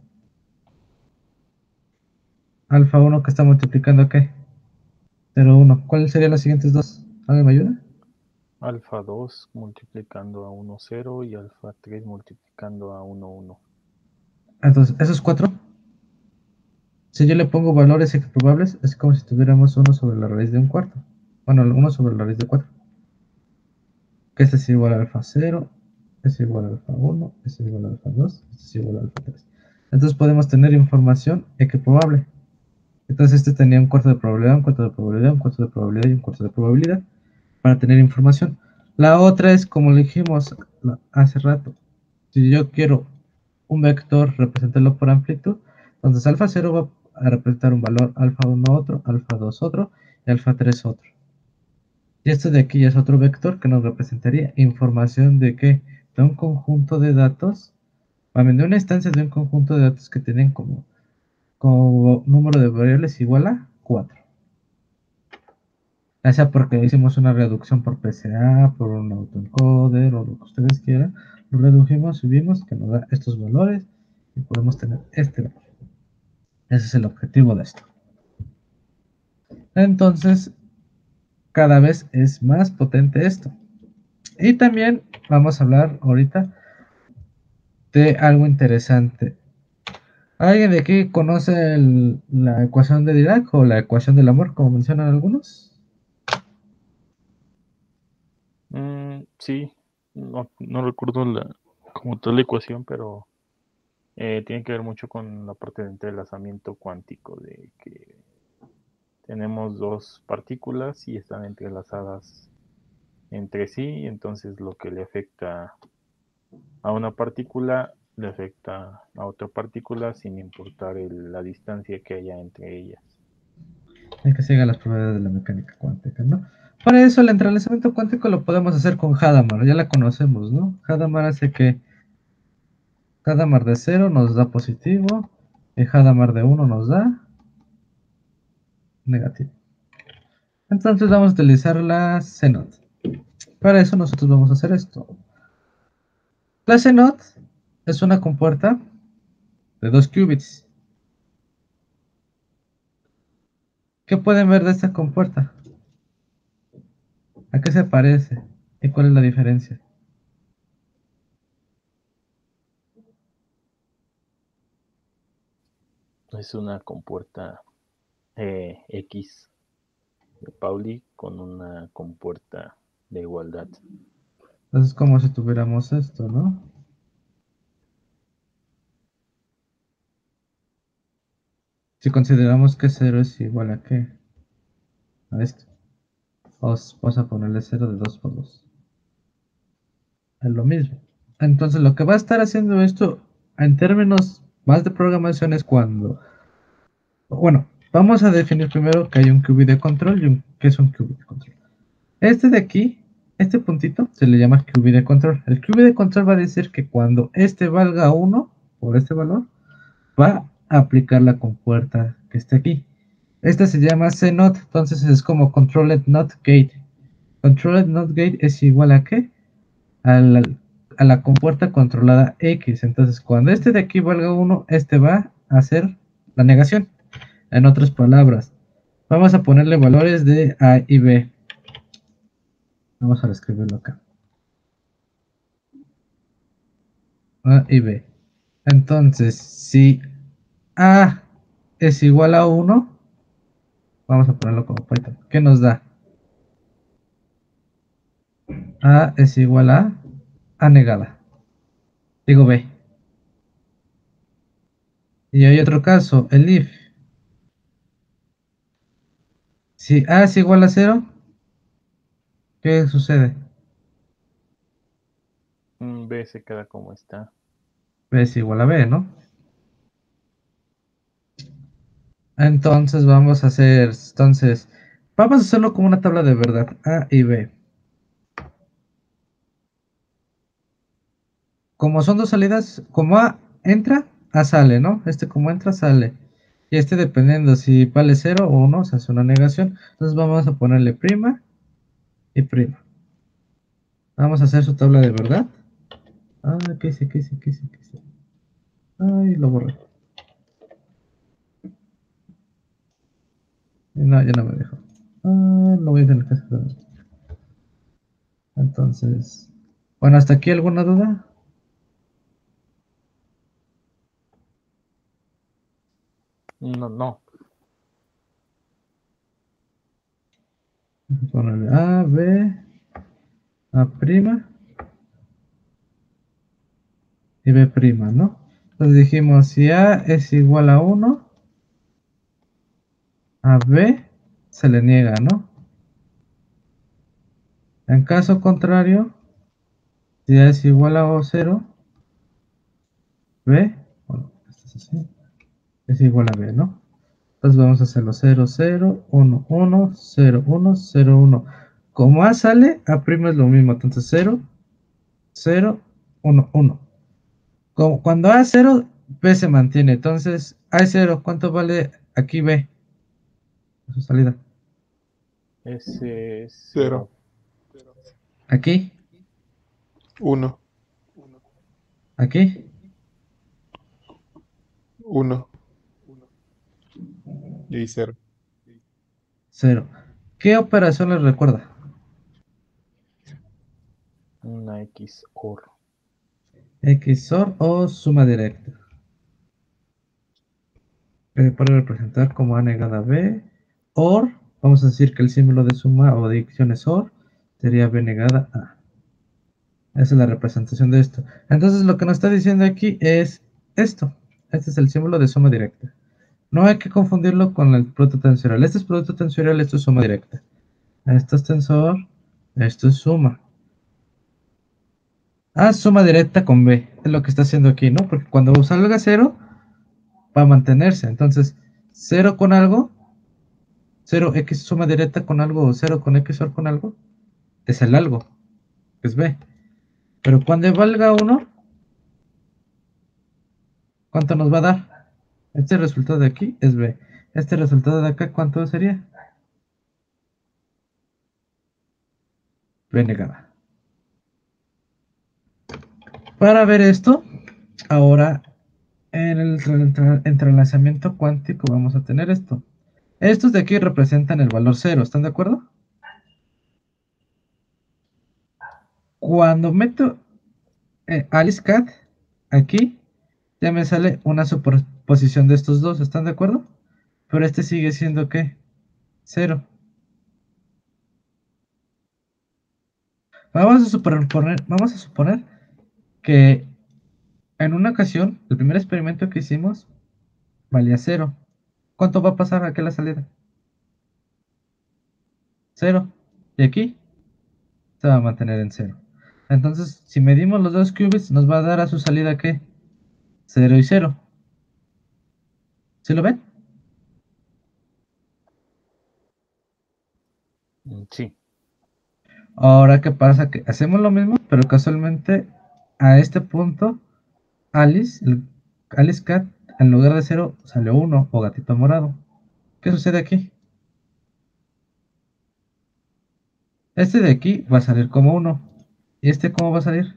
alfa 1 que está multiplicando ¿qué? 0, 1. ¿Cuáles serían los siguientes dos? ¿Alguien me ayuda? Alfa 2 multiplicando a 1, 0 y alfa 3 multiplicando a 1, 1. Entonces, esos cuatro, si yo le pongo valores probables, es como si tuviéramos 1 sobre la raíz de un cuarto. Bueno, 1 sobre la raíz de 4. Que este es igual a alfa 0, es igual a alfa 1, es igual a alfa 2, este es igual a alfa 3. Entonces podemos tener información equiprobable. Entonces este tenía un cuarto de probabilidad, un cuarto de probabilidad, un cuarto de probabilidad y un cuarto de probabilidad para tener información. La otra es, como le dijimos hace rato, si yo quiero un vector, representarlo por amplitud, entonces alfa 0 va a representar un valor, alfa 1 otro, alfa 2 otro y alfa 3 otro. Y esto de aquí es otro vector que nos representaría información de que de un conjunto de datos, de una instancia de un conjunto de datos que tienen como número de variables igual a 4. Ya sea porque hicimos una reducción por PCA, por un autoencoder o lo que ustedes quieran, lo redujimos y vimos que nos da estos valores y podemos tener este valor. Ese es el objetivo de esto. Entonces, cada vez es más potente esto. Y también vamos a hablar ahorita de algo interesante. ¿Alguien de aquí conoce la ecuación de Dirac o la ecuación del amor, como mencionan algunos? Sí, no recuerdo como tal la ecuación, pero tiene que ver mucho con la parte de entrelazamiento cuántico, de que tenemos dos partículas y están entrelazadas entre sí, entonces lo que le afecta a una partícula le afecta a otra partícula sin importar la distancia que haya entre ellas. Hay que siga las propiedades de la mecánica cuántica, ¿no? Para eso el entrelazamiento cuántico lo podemos hacer con Hadamard, ya la conocemos, ¿no? Hadamard hace que Hadamard de 0 nos da positivo y Hadamard de 1 nos da negativo. Entonces vamos a utilizar la CNOT. Para eso nosotros vamos a hacer esto. La CNOT es una compuerta de 2 qubits. ¿Qué pueden ver de esta compuerta? ¿A qué se parece? ¿Y cuál es la diferencia? Es una compuerta X de Pauli con una compuerta de igualdad. Entonces es como si tuviéramos esto, ¿no? Si consideramos que 0 es igual a qué? A esto. Vamos a ponerle 0 de 2 por 2. Es lo mismo. Entonces lo que va a estar haciendo esto en términos más de programación es cuando... Bueno, vamos a definir primero que hay un qubit de control y que es un qubit de control. Este de aquí, este puntito, se le llama qubit de control. El qubit de control va a decir que cuando este valga 1 por este valor, va a aplicar la compuerta que está aquí. Esta se llama CNOT, entonces es como Controlled Not Gate. Controlled NOT gate es igual a ¿qué? A la compuerta controlada X. Entonces, cuando este de aquí valga 1, este va a hacer la negación. En otras palabras, vamos a ponerle valores de A y B. Vamos a escribirlo acá. A y B. Entonces, si A es igual a 1, vamos a ponerlo como Python. ¿Qué nos da? A es igual a negada. Digo B. Y hay otro caso, el if. Si A es igual a 0, ¿qué sucede? B se queda como está. B es igual a B, ¿no? Entonces vamos a hacerlo como una tabla de verdad, A y B. Como son dos salidas, como A entra, A sale, ¿no? Este como entra, sale. Y este dependiendo si vale 0 o 1, se hace una negación. Entonces vamos a ponerle prima y prima. Vamos a hacer su tabla de verdad. Ah, ¿qué hice? Ay, lo borré. No, ya no me dejó. Ah, lo voy a tener que hacer. Entonces, bueno, ¿hasta aquí alguna duda? No, no. Ponerle A, B, A prima y B prima, ¿no? Entonces dijimos, si A es igual a 1, a B se le niega, ¿no? En caso contrario, si A es igual a 0, B, bueno, esto es así, es igual a B, ¿no? Entonces vamos a hacerlo 0, 0, 1, 1, 0, 1, 0, 1. Como A sale, A prima es lo mismo, entonces 0, 0, 1, 1. Cuando A es 0, B se mantiene, entonces A es 0, ¿cuánto vale aquí B? Su salida. Ese es 0, 0. Aquí, 1, aquí, 1 y 0. 0. ¿Qué operación les recuerda? Una XOR. XOR o suma directa. Para representar como A negada B. OR, vamos a decir que el símbolo de suma o de adicción es OR, sería B negada A. Esa es la representación de esto. Entonces lo que nos está diciendo aquí es esto. Este es el símbolo de suma directa. No hay que confundirlo con el producto tensorial. Este es producto tensorial, esto es suma directa. Esto es tensor, esto es suma. Ah, suma directa con B. Es lo que está haciendo aquí, ¿no? Porque cuando salga 0, va a mantenerse. Entonces, 0 con algo, 0x suma directa con algo o 0 con XOR con algo, es el algo, que es B. Pero cuando valga 1, ¿cuánto nos va a dar? Este resultado de aquí es B. Este resultado de acá, ¿cuánto sería? B negada. Para ver esto, ahora en el entrelazamiento cuántico vamos a tener esto. Estos de aquí representan el valor 0, ¿están de acuerdo? Cuando meto Alice Cat aquí, ya me sale una superposición de estos dos, ¿están de acuerdo? Pero este sigue siendo ¿qué? 0. Vamos a suponer que en una ocasión, el primer experimento que hicimos valía 0. ¿Cuánto va a pasar aquí a la salida? 0. Y aquí se va a mantener en 0. Entonces, si medimos los dos qubits, nos va a dar a su salida ¿qué? 0 y 0. ¿Sí lo ven? Sí. Ahora, ¿qué pasa? Que hacemos lo mismo, pero casualmente a este punto, Alice Cat, en lugar de 0, salió 1 o gatito morado. ¿Qué sucede aquí? Este de aquí va a salir como 1. ¿Y este cómo va a salir?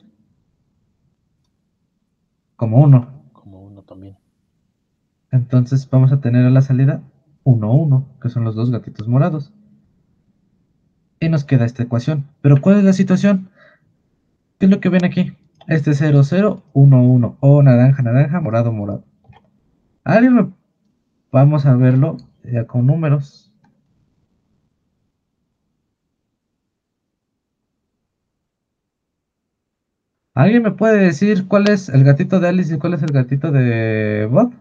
Como 1. Como 1 también. Entonces vamos a tener a la salida 1, 1, que son los dos gatitos morados. Y nos queda esta ecuación. Pero ¿cuál es la situación? ¿Qué es lo que ven aquí? Este 0, 0, 1, 1. O naranja, naranja, morado, morado. Vamos a verlo ya con números. ¿Alguien me puede decir cuál es el gatito de Alice y cuál es el gatito de Bob?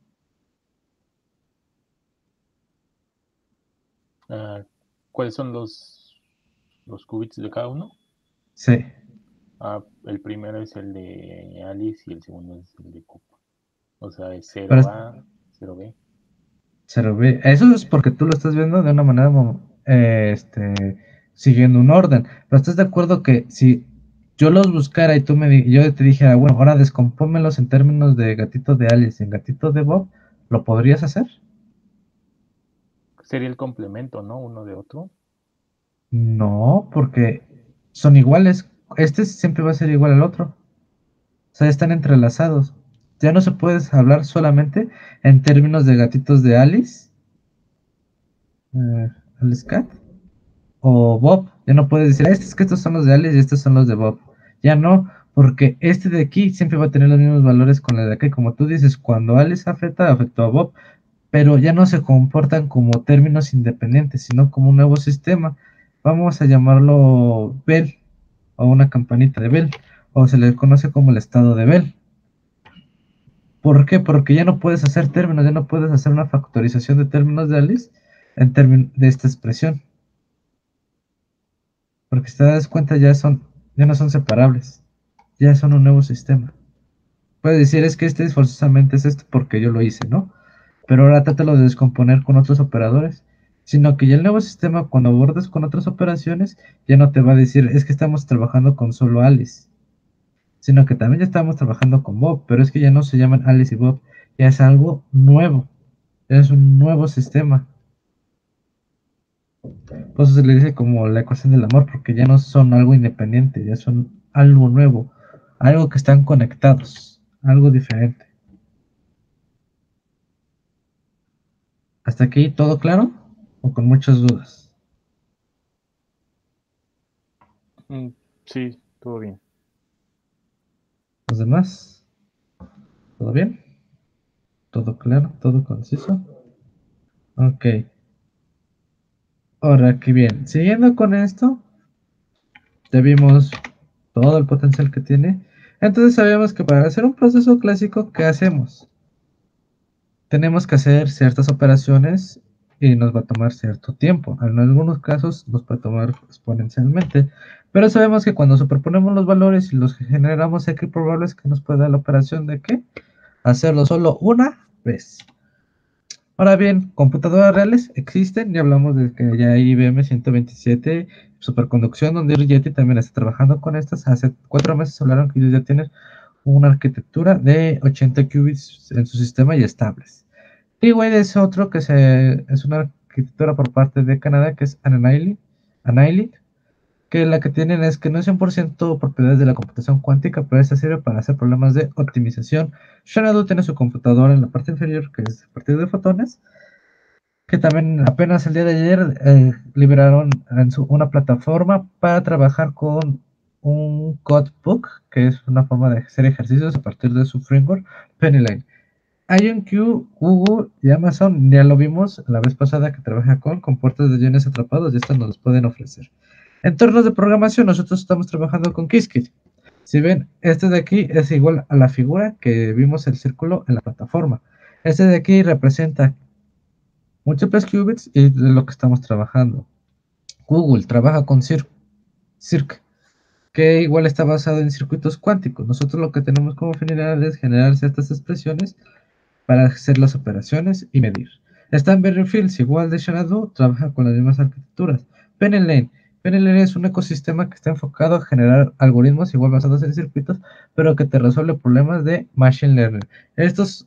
¿Cuáles son los qubits de cada uno? Sí. El primero es el de Alice y el segundo es el de Cooper. O sea, es Pero 0A, 0B. 0B. Eso es porque tú lo estás viendo de una manera siguiendo un orden. Pero estás de acuerdo que si yo los buscara y yo te dijera, bueno, ahora descompónmelos en términos de gatito de Alice y en gatito de Bob, ¿lo podrías hacer? Sería el complemento, ¿no? Uno de otro. No, porque son iguales. Este siempre va a ser igual al otro. O sea, están entrelazados. Ya no se puede hablar solamente en términos de gatitos de Alice, Alice Cat, o Bob. Ya no puedes decir, es que estos son los de Alice y estos son los de Bob. Ya no, porque este de aquí siempre va a tener los mismos valores con el de aquí. Como tú dices, cuando Alice afectó a Bob, pero ya no se comportan como términos independientes, sino como un nuevo sistema. Vamos a llamarlo Bell, o una campanita de Bell, o se le conoce como el estado de Bell. ¿Por qué? Porque ya no puedes hacer términos, ya no puedes hacer una factorización de términos de Alice en términos de esta expresión. Porque si te das cuenta ya no son separables, ya son un nuevo sistema. Puedes decir es que este forzosamente es esto porque yo lo hice, ¿no? Pero ahora trátalo de descomponer con otros operadores. Sino que ya el nuevo sistema, cuando abordes con otras operaciones, ya no te va a decir es que estamos trabajando con solo Alice, sino que también ya estamos trabajando con Bob, pero es que ya no se llaman Alice y Bob, ya es algo nuevo, ya es un nuevo sistema. Por eso se le dice como la ecuación del amor, porque ya no son algo independiente, ya son algo nuevo, algo que están conectados, algo diferente. ¿Hasta aquí todo claro? ¿O con muchas dudas? Sí, todo bien. ¿Los demás? ¿Todo bien? ¿Todo claro? ¿Todo conciso? Ok. Ahora que bien, siguiendo con esto, ya vimos todo el potencial que tiene. Entonces sabemos que para hacer un proceso clásico, ¿qué hacemos? Tenemos que hacer ciertas operaciones y nos va a tomar cierto tiempo. En algunos casos nos puede tomar exponencialmente, pero sabemos que cuando superponemos los valores y los generamos, hay que probables que nos pueda dar la operación de que hacerlo solo una vez. Ahora bien, computadoras reales existen, ya hablamos de que ya hay IBM 127 superconducción, donde Rigetti también está trabajando con estas. Hace 4 meses hablaron que ellos ya tienen una arquitectura de 80 qubits en su sistema y estables. T-Wade es otro es una arquitectura por parte de Canadá que es Annealing, que la que tienen es que no es 100% propiedades de la computación cuántica, pero esta sirve para hacer problemas de optimización. Xanadu tiene su computadora en la parte inferior, que es a partir de fotones, que también apenas el día de ayer liberaron una plataforma para trabajar con un codebook, que es una forma de hacer ejercicios a partir de su framework, Pennyline. IonQ, Google y Amazon, ya lo vimos la vez pasada que trabaja con puertas de iones atrapados y estas nos los pueden ofrecer. Entornos de programación, nosotros estamos trabajando con Qiskit. Si ven, este de aquí es igual a la figura que vimos el círculo en la plataforma. Este de aquí representa múltiples qubits y de lo que estamos trabajando. Google trabaja con Circ, que igual está basado en circuitos cuánticos. Nosotros lo que tenemos como finalidad es generar ciertas expresiones para hacer las operaciones y medir. Stanberry Fields, igual de Xanadu, trabaja con las mismas arquitecturas. PennyLane. PennyLane es un ecosistema que está enfocado a generar algoritmos igual basados en circuitos, pero que te resuelve problemas de Machine Learning. Estos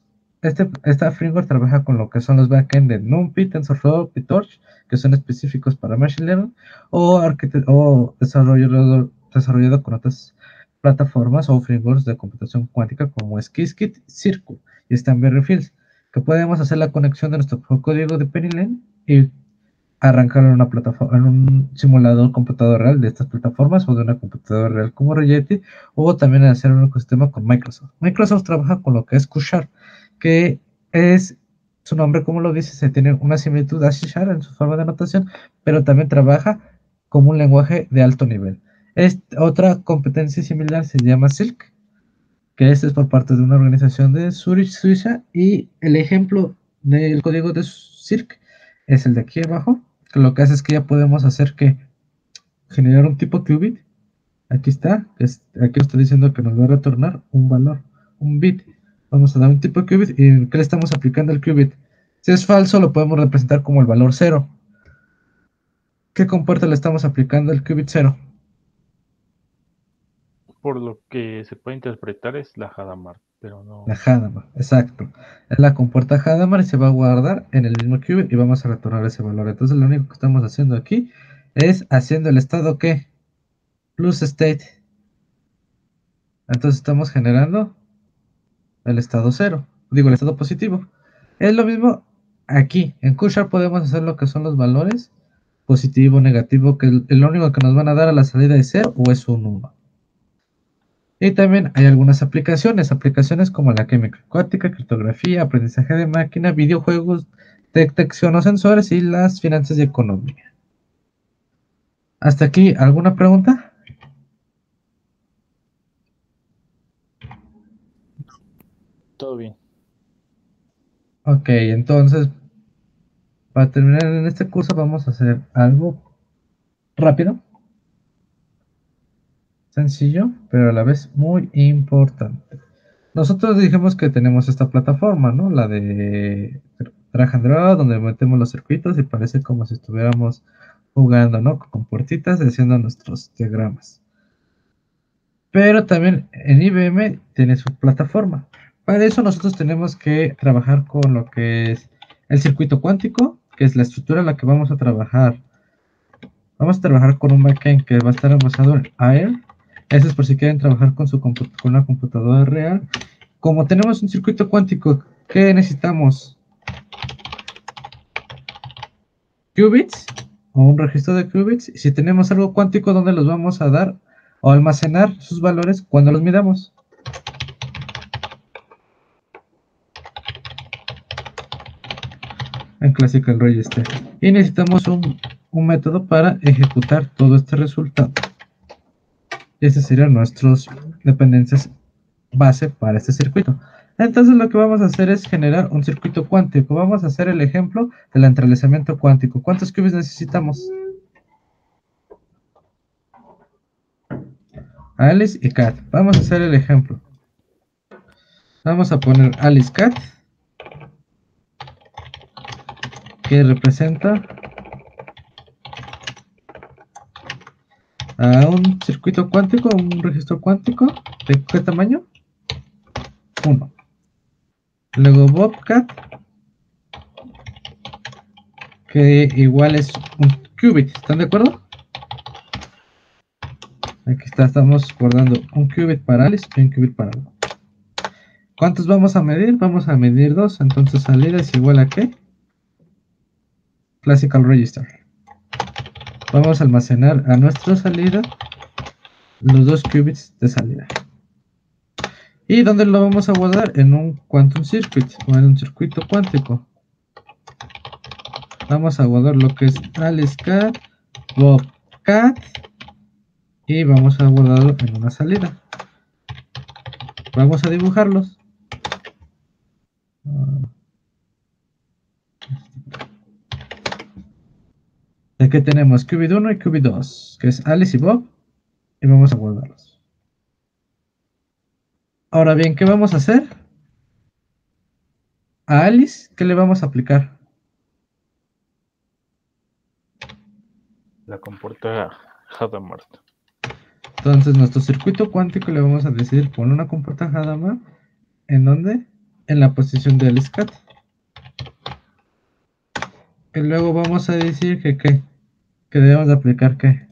esta framework trabaja con lo que son los backend de NumPy, TensorFlow, PyTorch, que son específicos para Machine Learning, o desarrollado con otras plataformas o frameworks de computación cuántica como es Qiskit, Circle y Stanberry Fields, que podemos hacer la conexión de nuestro código de Pennyline y arrancarlo en una plataforma, en un simulador computador real de estas plataformas o de una computadora real como Rigetti, o también hacer un ecosistema con Microsoft. Microsoft trabaja con lo que es Qsharp, que es su nombre, como lo dice, se tiene una similitud a C# en su forma de notación, pero también trabaja como un lenguaje de alto nivel. Otra competencia similar se llama Silk, que este es por parte de una organización de Zurich, Suiza, y el ejemplo del código de Silk es el de aquí abajo, que lo que hace es que ya podemos hacer que generar un tipo qubit. Aquí está, aquí está diciendo que nos va a retornar un valor, un bit. Vamos a dar un tipo qubit y ¿qué le estamos aplicando al qubit? Si es falso, lo podemos representar como el valor 0. ¿Qué compuerta le estamos aplicando al qubit 0? Por lo que se puede interpretar es la Hadamard, pero no. La Hadamard, exacto. Es la compuerta Hadamard y se va a guardar en el mismo qubit y vamos a retornar ese valor. Entonces lo único que estamos haciendo aquí es haciendo el estado ¿qué? Plus state. Entonces estamos generando el estado 0. Digo, el estado positivo. Es lo mismo aquí. En Qsharp podemos hacer lo que son los valores positivo, negativo, que lo único que nos van a dar a la salida es 0 o es un 1. Y también hay algunas aplicaciones como la química cuántica, criptografía, aprendizaje de máquina, videojuegos, detección o sensores y las finanzas y economía. ¿Hasta aquí alguna pregunta? Todo bien. Ok, entonces, para terminar en este curso vamos a hacer algo rápido, sencillo, pero a la vez muy importante. Nosotros dijimos que tenemos esta plataforma, ¿no? La de Drag and Draw, donde metemos los circuitos y parece como si estuviéramos jugando, ¿no? Con puertitas y haciendo nuestros diagramas. Pero también en IBM tiene su plataforma. Para eso nosotros tenemos que trabajar con lo que es el circuito cuántico, que es la estructura en la que vamos a trabajar. Vamos a trabajar con un backend que va a estar basado en AIR. Eso es por si quieren trabajar con una computadora real. Como tenemos un circuito cuántico, ¿qué necesitamos? Qubits o un registro de qubits. Y si tenemos algo cuántico, ¿dónde los vamos a dar o almacenar sus valores cuando los midamos? En Classical Register. Y necesitamos un método para ejecutar todo este resultado. Y esas serían nuestras dependencias base para este circuito. Entonces lo que vamos a hacer es generar un circuito cuántico. Vamos a hacer el ejemplo del entrelazamiento cuántico. ¿Cuántos qubits necesitamos? Alice y Cat. Vamos a hacer el ejemplo. Vamos a poner Alice Cat, que representa a un circuito cuántico, un registro cuántico. ¿De qué tamaño? 1. Luego Bobcat, que igual es un qubit. ¿Están de acuerdo? Aquí está, estamos guardando un qubit para Alice y un qubit para Bob. ¿Cuántos vamos a medir? Vamos a medir 2. Entonces salida es igual a ¿qué? Classical Register. Vamos a almacenar a nuestra salida los 2 qubits de salida. ¿Y dónde lo vamos a guardar? En un quantum circuit o en un circuito cuántico. Vamos a guardar lo que es Alice Cat, Bob Cat, y vamos a guardarlo en una salida. Vamos a dibujarlos. Aquí tenemos qubit 1 y qubit 2, que es Alice y Bob, y vamos a guardarlos. Ahora bien, ¿qué vamos a hacer? A Alice, ¿qué le vamos a aplicar? La compuerta Hadamard. Entonces, nuestro circuito cuántico le vamos a decidir poner una compuerta Hadamard. ¿En dónde? en la posición del SCAT. Y luego vamos a decir que debemos de aplicar ¿qué?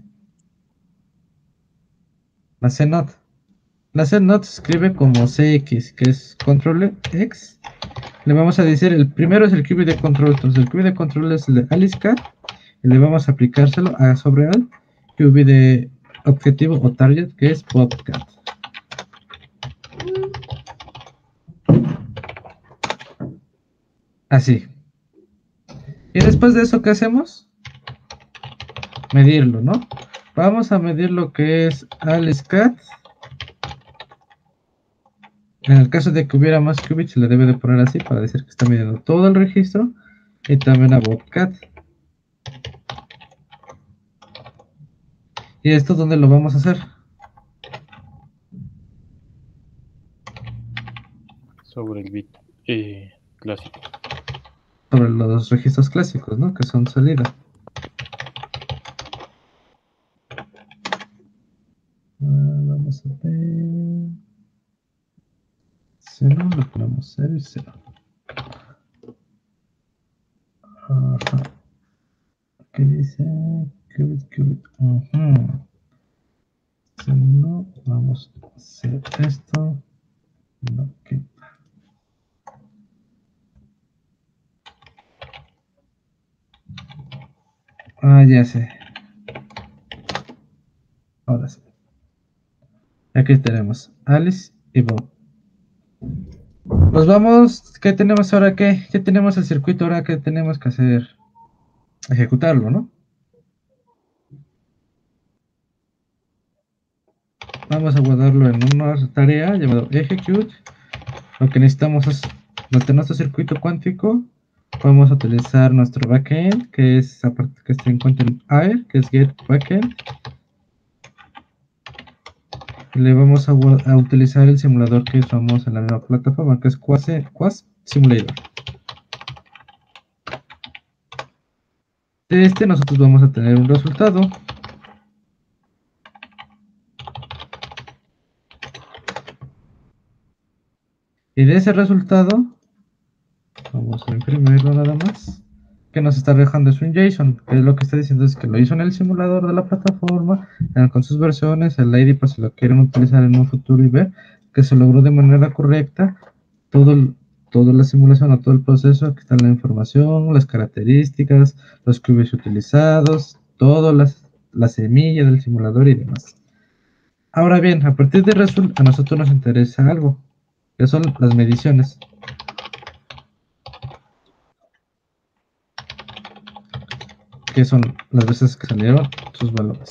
La CNOT. La CNOT se escribe como CX, que es control X. Le vamos a decir, el primero es el QB de control, entonces el QB de control es el de AliceCat, y le vamos a aplicárselo a sobre al QB de objetivo o target, que es Bobcat. Así. Y después de eso, ¿qué hacemos? Medirlo, ¿no? Vamos a medir lo que es AliceCat. En el caso de que hubiera más qubits, se le debe de poner así para decir que está midiendo todo el registro y también a Bobcat. ¿Y esto dónde lo vamos a hacer? Sobre el bit clásico. Sobre los registros clásicos, ¿no? Que son salida. Vamos a ver. Si no, le ponemos 0 y 0. Ajá. ¿Qué dice? Qubit, qubit. Ajá. Si no, vamos a hacer esto. No, ¿qué? Ah, ya sé. Ahora sí. Aquí tenemos Alice y Bob. Nos vamos. ¿Qué tenemos ahora? ¿Qué? Ya tenemos el circuito. Ahora, ¿qué tenemos que hacer? Ejecutarlo, ¿no? Vamos a guardarlo en una tarea llamada execute. Lo que necesitamos es meter nuestro circuito cuántico. Vamos a utilizar nuestro backend, que es aparte que se encuentra en AIR, que es get backend. Le vamos a utilizar el simulador que usamos en la misma plataforma, que es Quas Simulator. De este nosotros vamos a tener un resultado. Y de ese resultado, vamos a imprimirlo nada más. Que nos está dejando es un JSON, que es lo que está diciendo es que lo hizo en el simulador de la plataforma, con sus versiones, el ID por si lo quieren utilizar en un futuro y ver que se logró de manera correcta toda la simulación o todo el proceso. Aquí está la información, las características, los qubits utilizados, todas la semilla del simulador y demás. Ahora bien, a partir de a nosotros nos interesa algo, que son las mediciones. Que son las veces que salieron sus valores.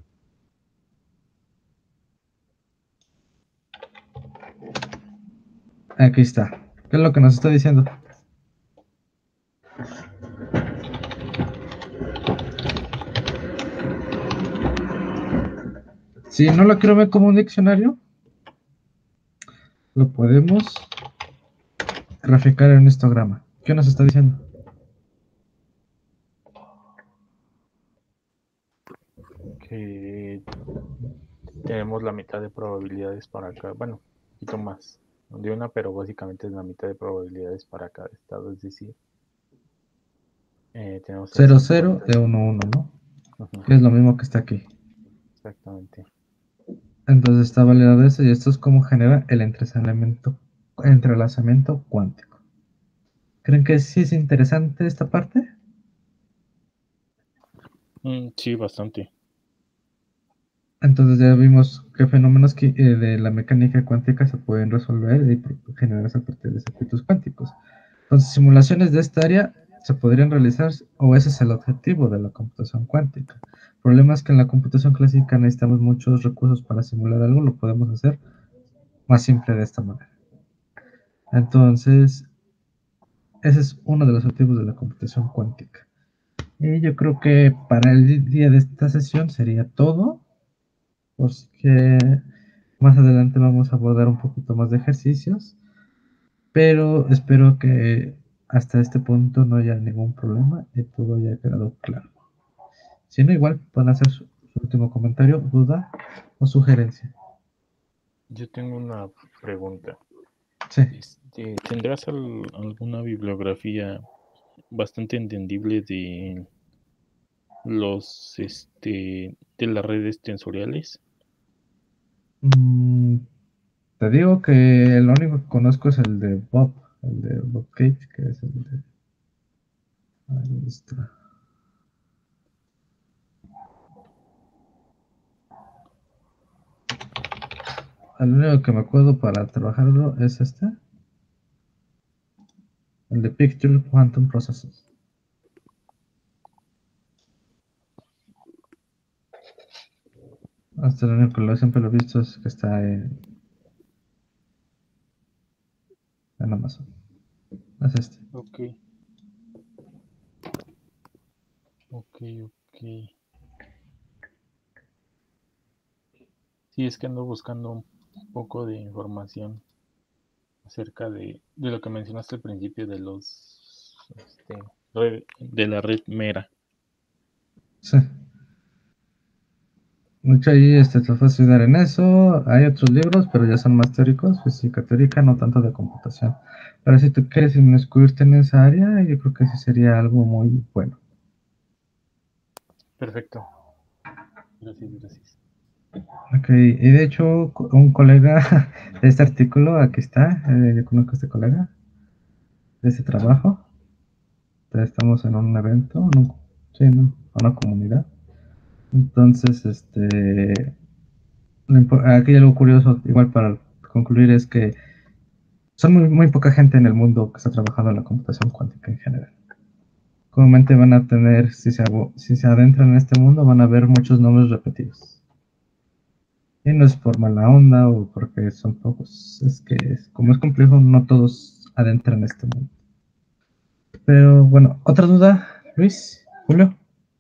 Aquí está. ¿Qué es lo que nos está diciendo? Si no lo quiero ver como un diccionario, lo podemos graficar en un histograma. ¿Qué nos está diciendo? Que tenemos la mitad de probabilidades para acá. Bueno, un poquito más de una, pero básicamente es la mitad de probabilidades para cada estado. Es decir, tenemos el 0, 0 50. de 1, 1, ¿no? Ujú, Que es lo mismo que está aquí. exactamente. Entonces está validado eso y esto es como genera el entrelazamiento cuántico. ¿Creen que sí es interesante esta parte? Sí, bastante. Entonces ya vimos qué fenómenos de la mecánica cuántica se pueden resolver y generarse a partir de circuitos cuánticos. Entonces, simulaciones de esta área se podrían realizar, o ese es el objetivo de la computación cuántica. El problema es que en la computación clásica necesitamos muchos recursos para simular algo, lo podemos hacer más simple de esta manera. Entonces, ese es uno de los objetivos de la computación cuántica. Y yo creo que para el día de esta sesión sería todo, porque más adelante vamos a abordar un poquito más de ejercicios, pero espero que hasta este punto no haya ningún problema y todo haya quedado claro. Si no, igual pueden hacer su último comentario, duda o sugerencia. Yo tengo una pregunta. Sí. ¿Tendrás alguna bibliografía bastante entendible de los de las redes tensoriales? Te digo que el único que conozco es el de Bob Cage, que es el de... Ahí está. El único que me acuerdo para trabajarlo es este, el de Picture Quantum Processes. Hasta el único que siempre lo he visto es que está en Amazon. Es este. Ok, ok. Sí, es que ando buscando un poco de información acerca de lo que mencionaste al principio de los de la red Mera. Sí. Mucho ahí te puedes estudiar en eso. Hay otros libros, pero ya son más teóricos, física teórica, no tanto de computación. Pero si tú quieres inmiscuirte en esa área, yo creo que sí sería algo muy bueno. Perfecto. Gracias. Ok, y de hecho, un colega de este artículo, aquí está, yo conozco a este colega de este trabajo. Estamos en un evento, sí, ¿no? Una comunidad. Entonces, aquí hay algo curioso, igual para concluir, es que son muy poca gente en el mundo que está trabajando en la computación cuántica en general. Comúnmente van a tener, si se adentran en este mundo, van a ver muchos nombres repetidos. Y no es por mala onda o porque son pocos, es que como es complejo, no todos adentran en este mundo. Pero bueno, ¿otra duda, Luis? ¿Julio?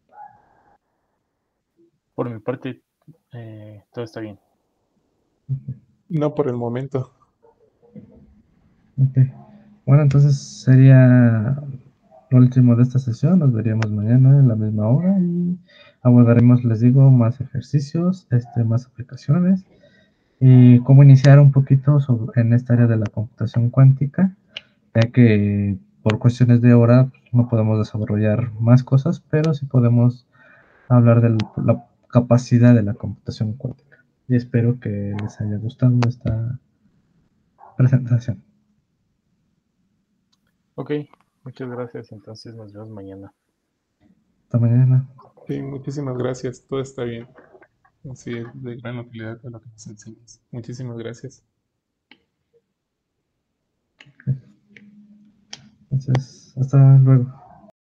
Por mi parte, todo está bien. No por el momento. Ok. Bueno, entonces sería lo último de esta sesión. Nos veríamos mañana en la misma hora y abordaremos, les digo, más ejercicios, más aplicaciones y cómo iniciar un poquito en esta área de la computación cuántica, ya que por cuestiones de hora pues, no podemos desarrollar más cosas, pero sí podemos hablar de la capacidad de la computación cuántica. Y espero que les haya gustado esta presentación. Ok, muchas gracias. Entonces nos vemos mañana. Hasta mañana. Sí, muchísimas gracias. Todo está bien. Sí, es de gran utilidad todo lo que nos enseñas. Muchísimas gracias. Entonces, hasta luego.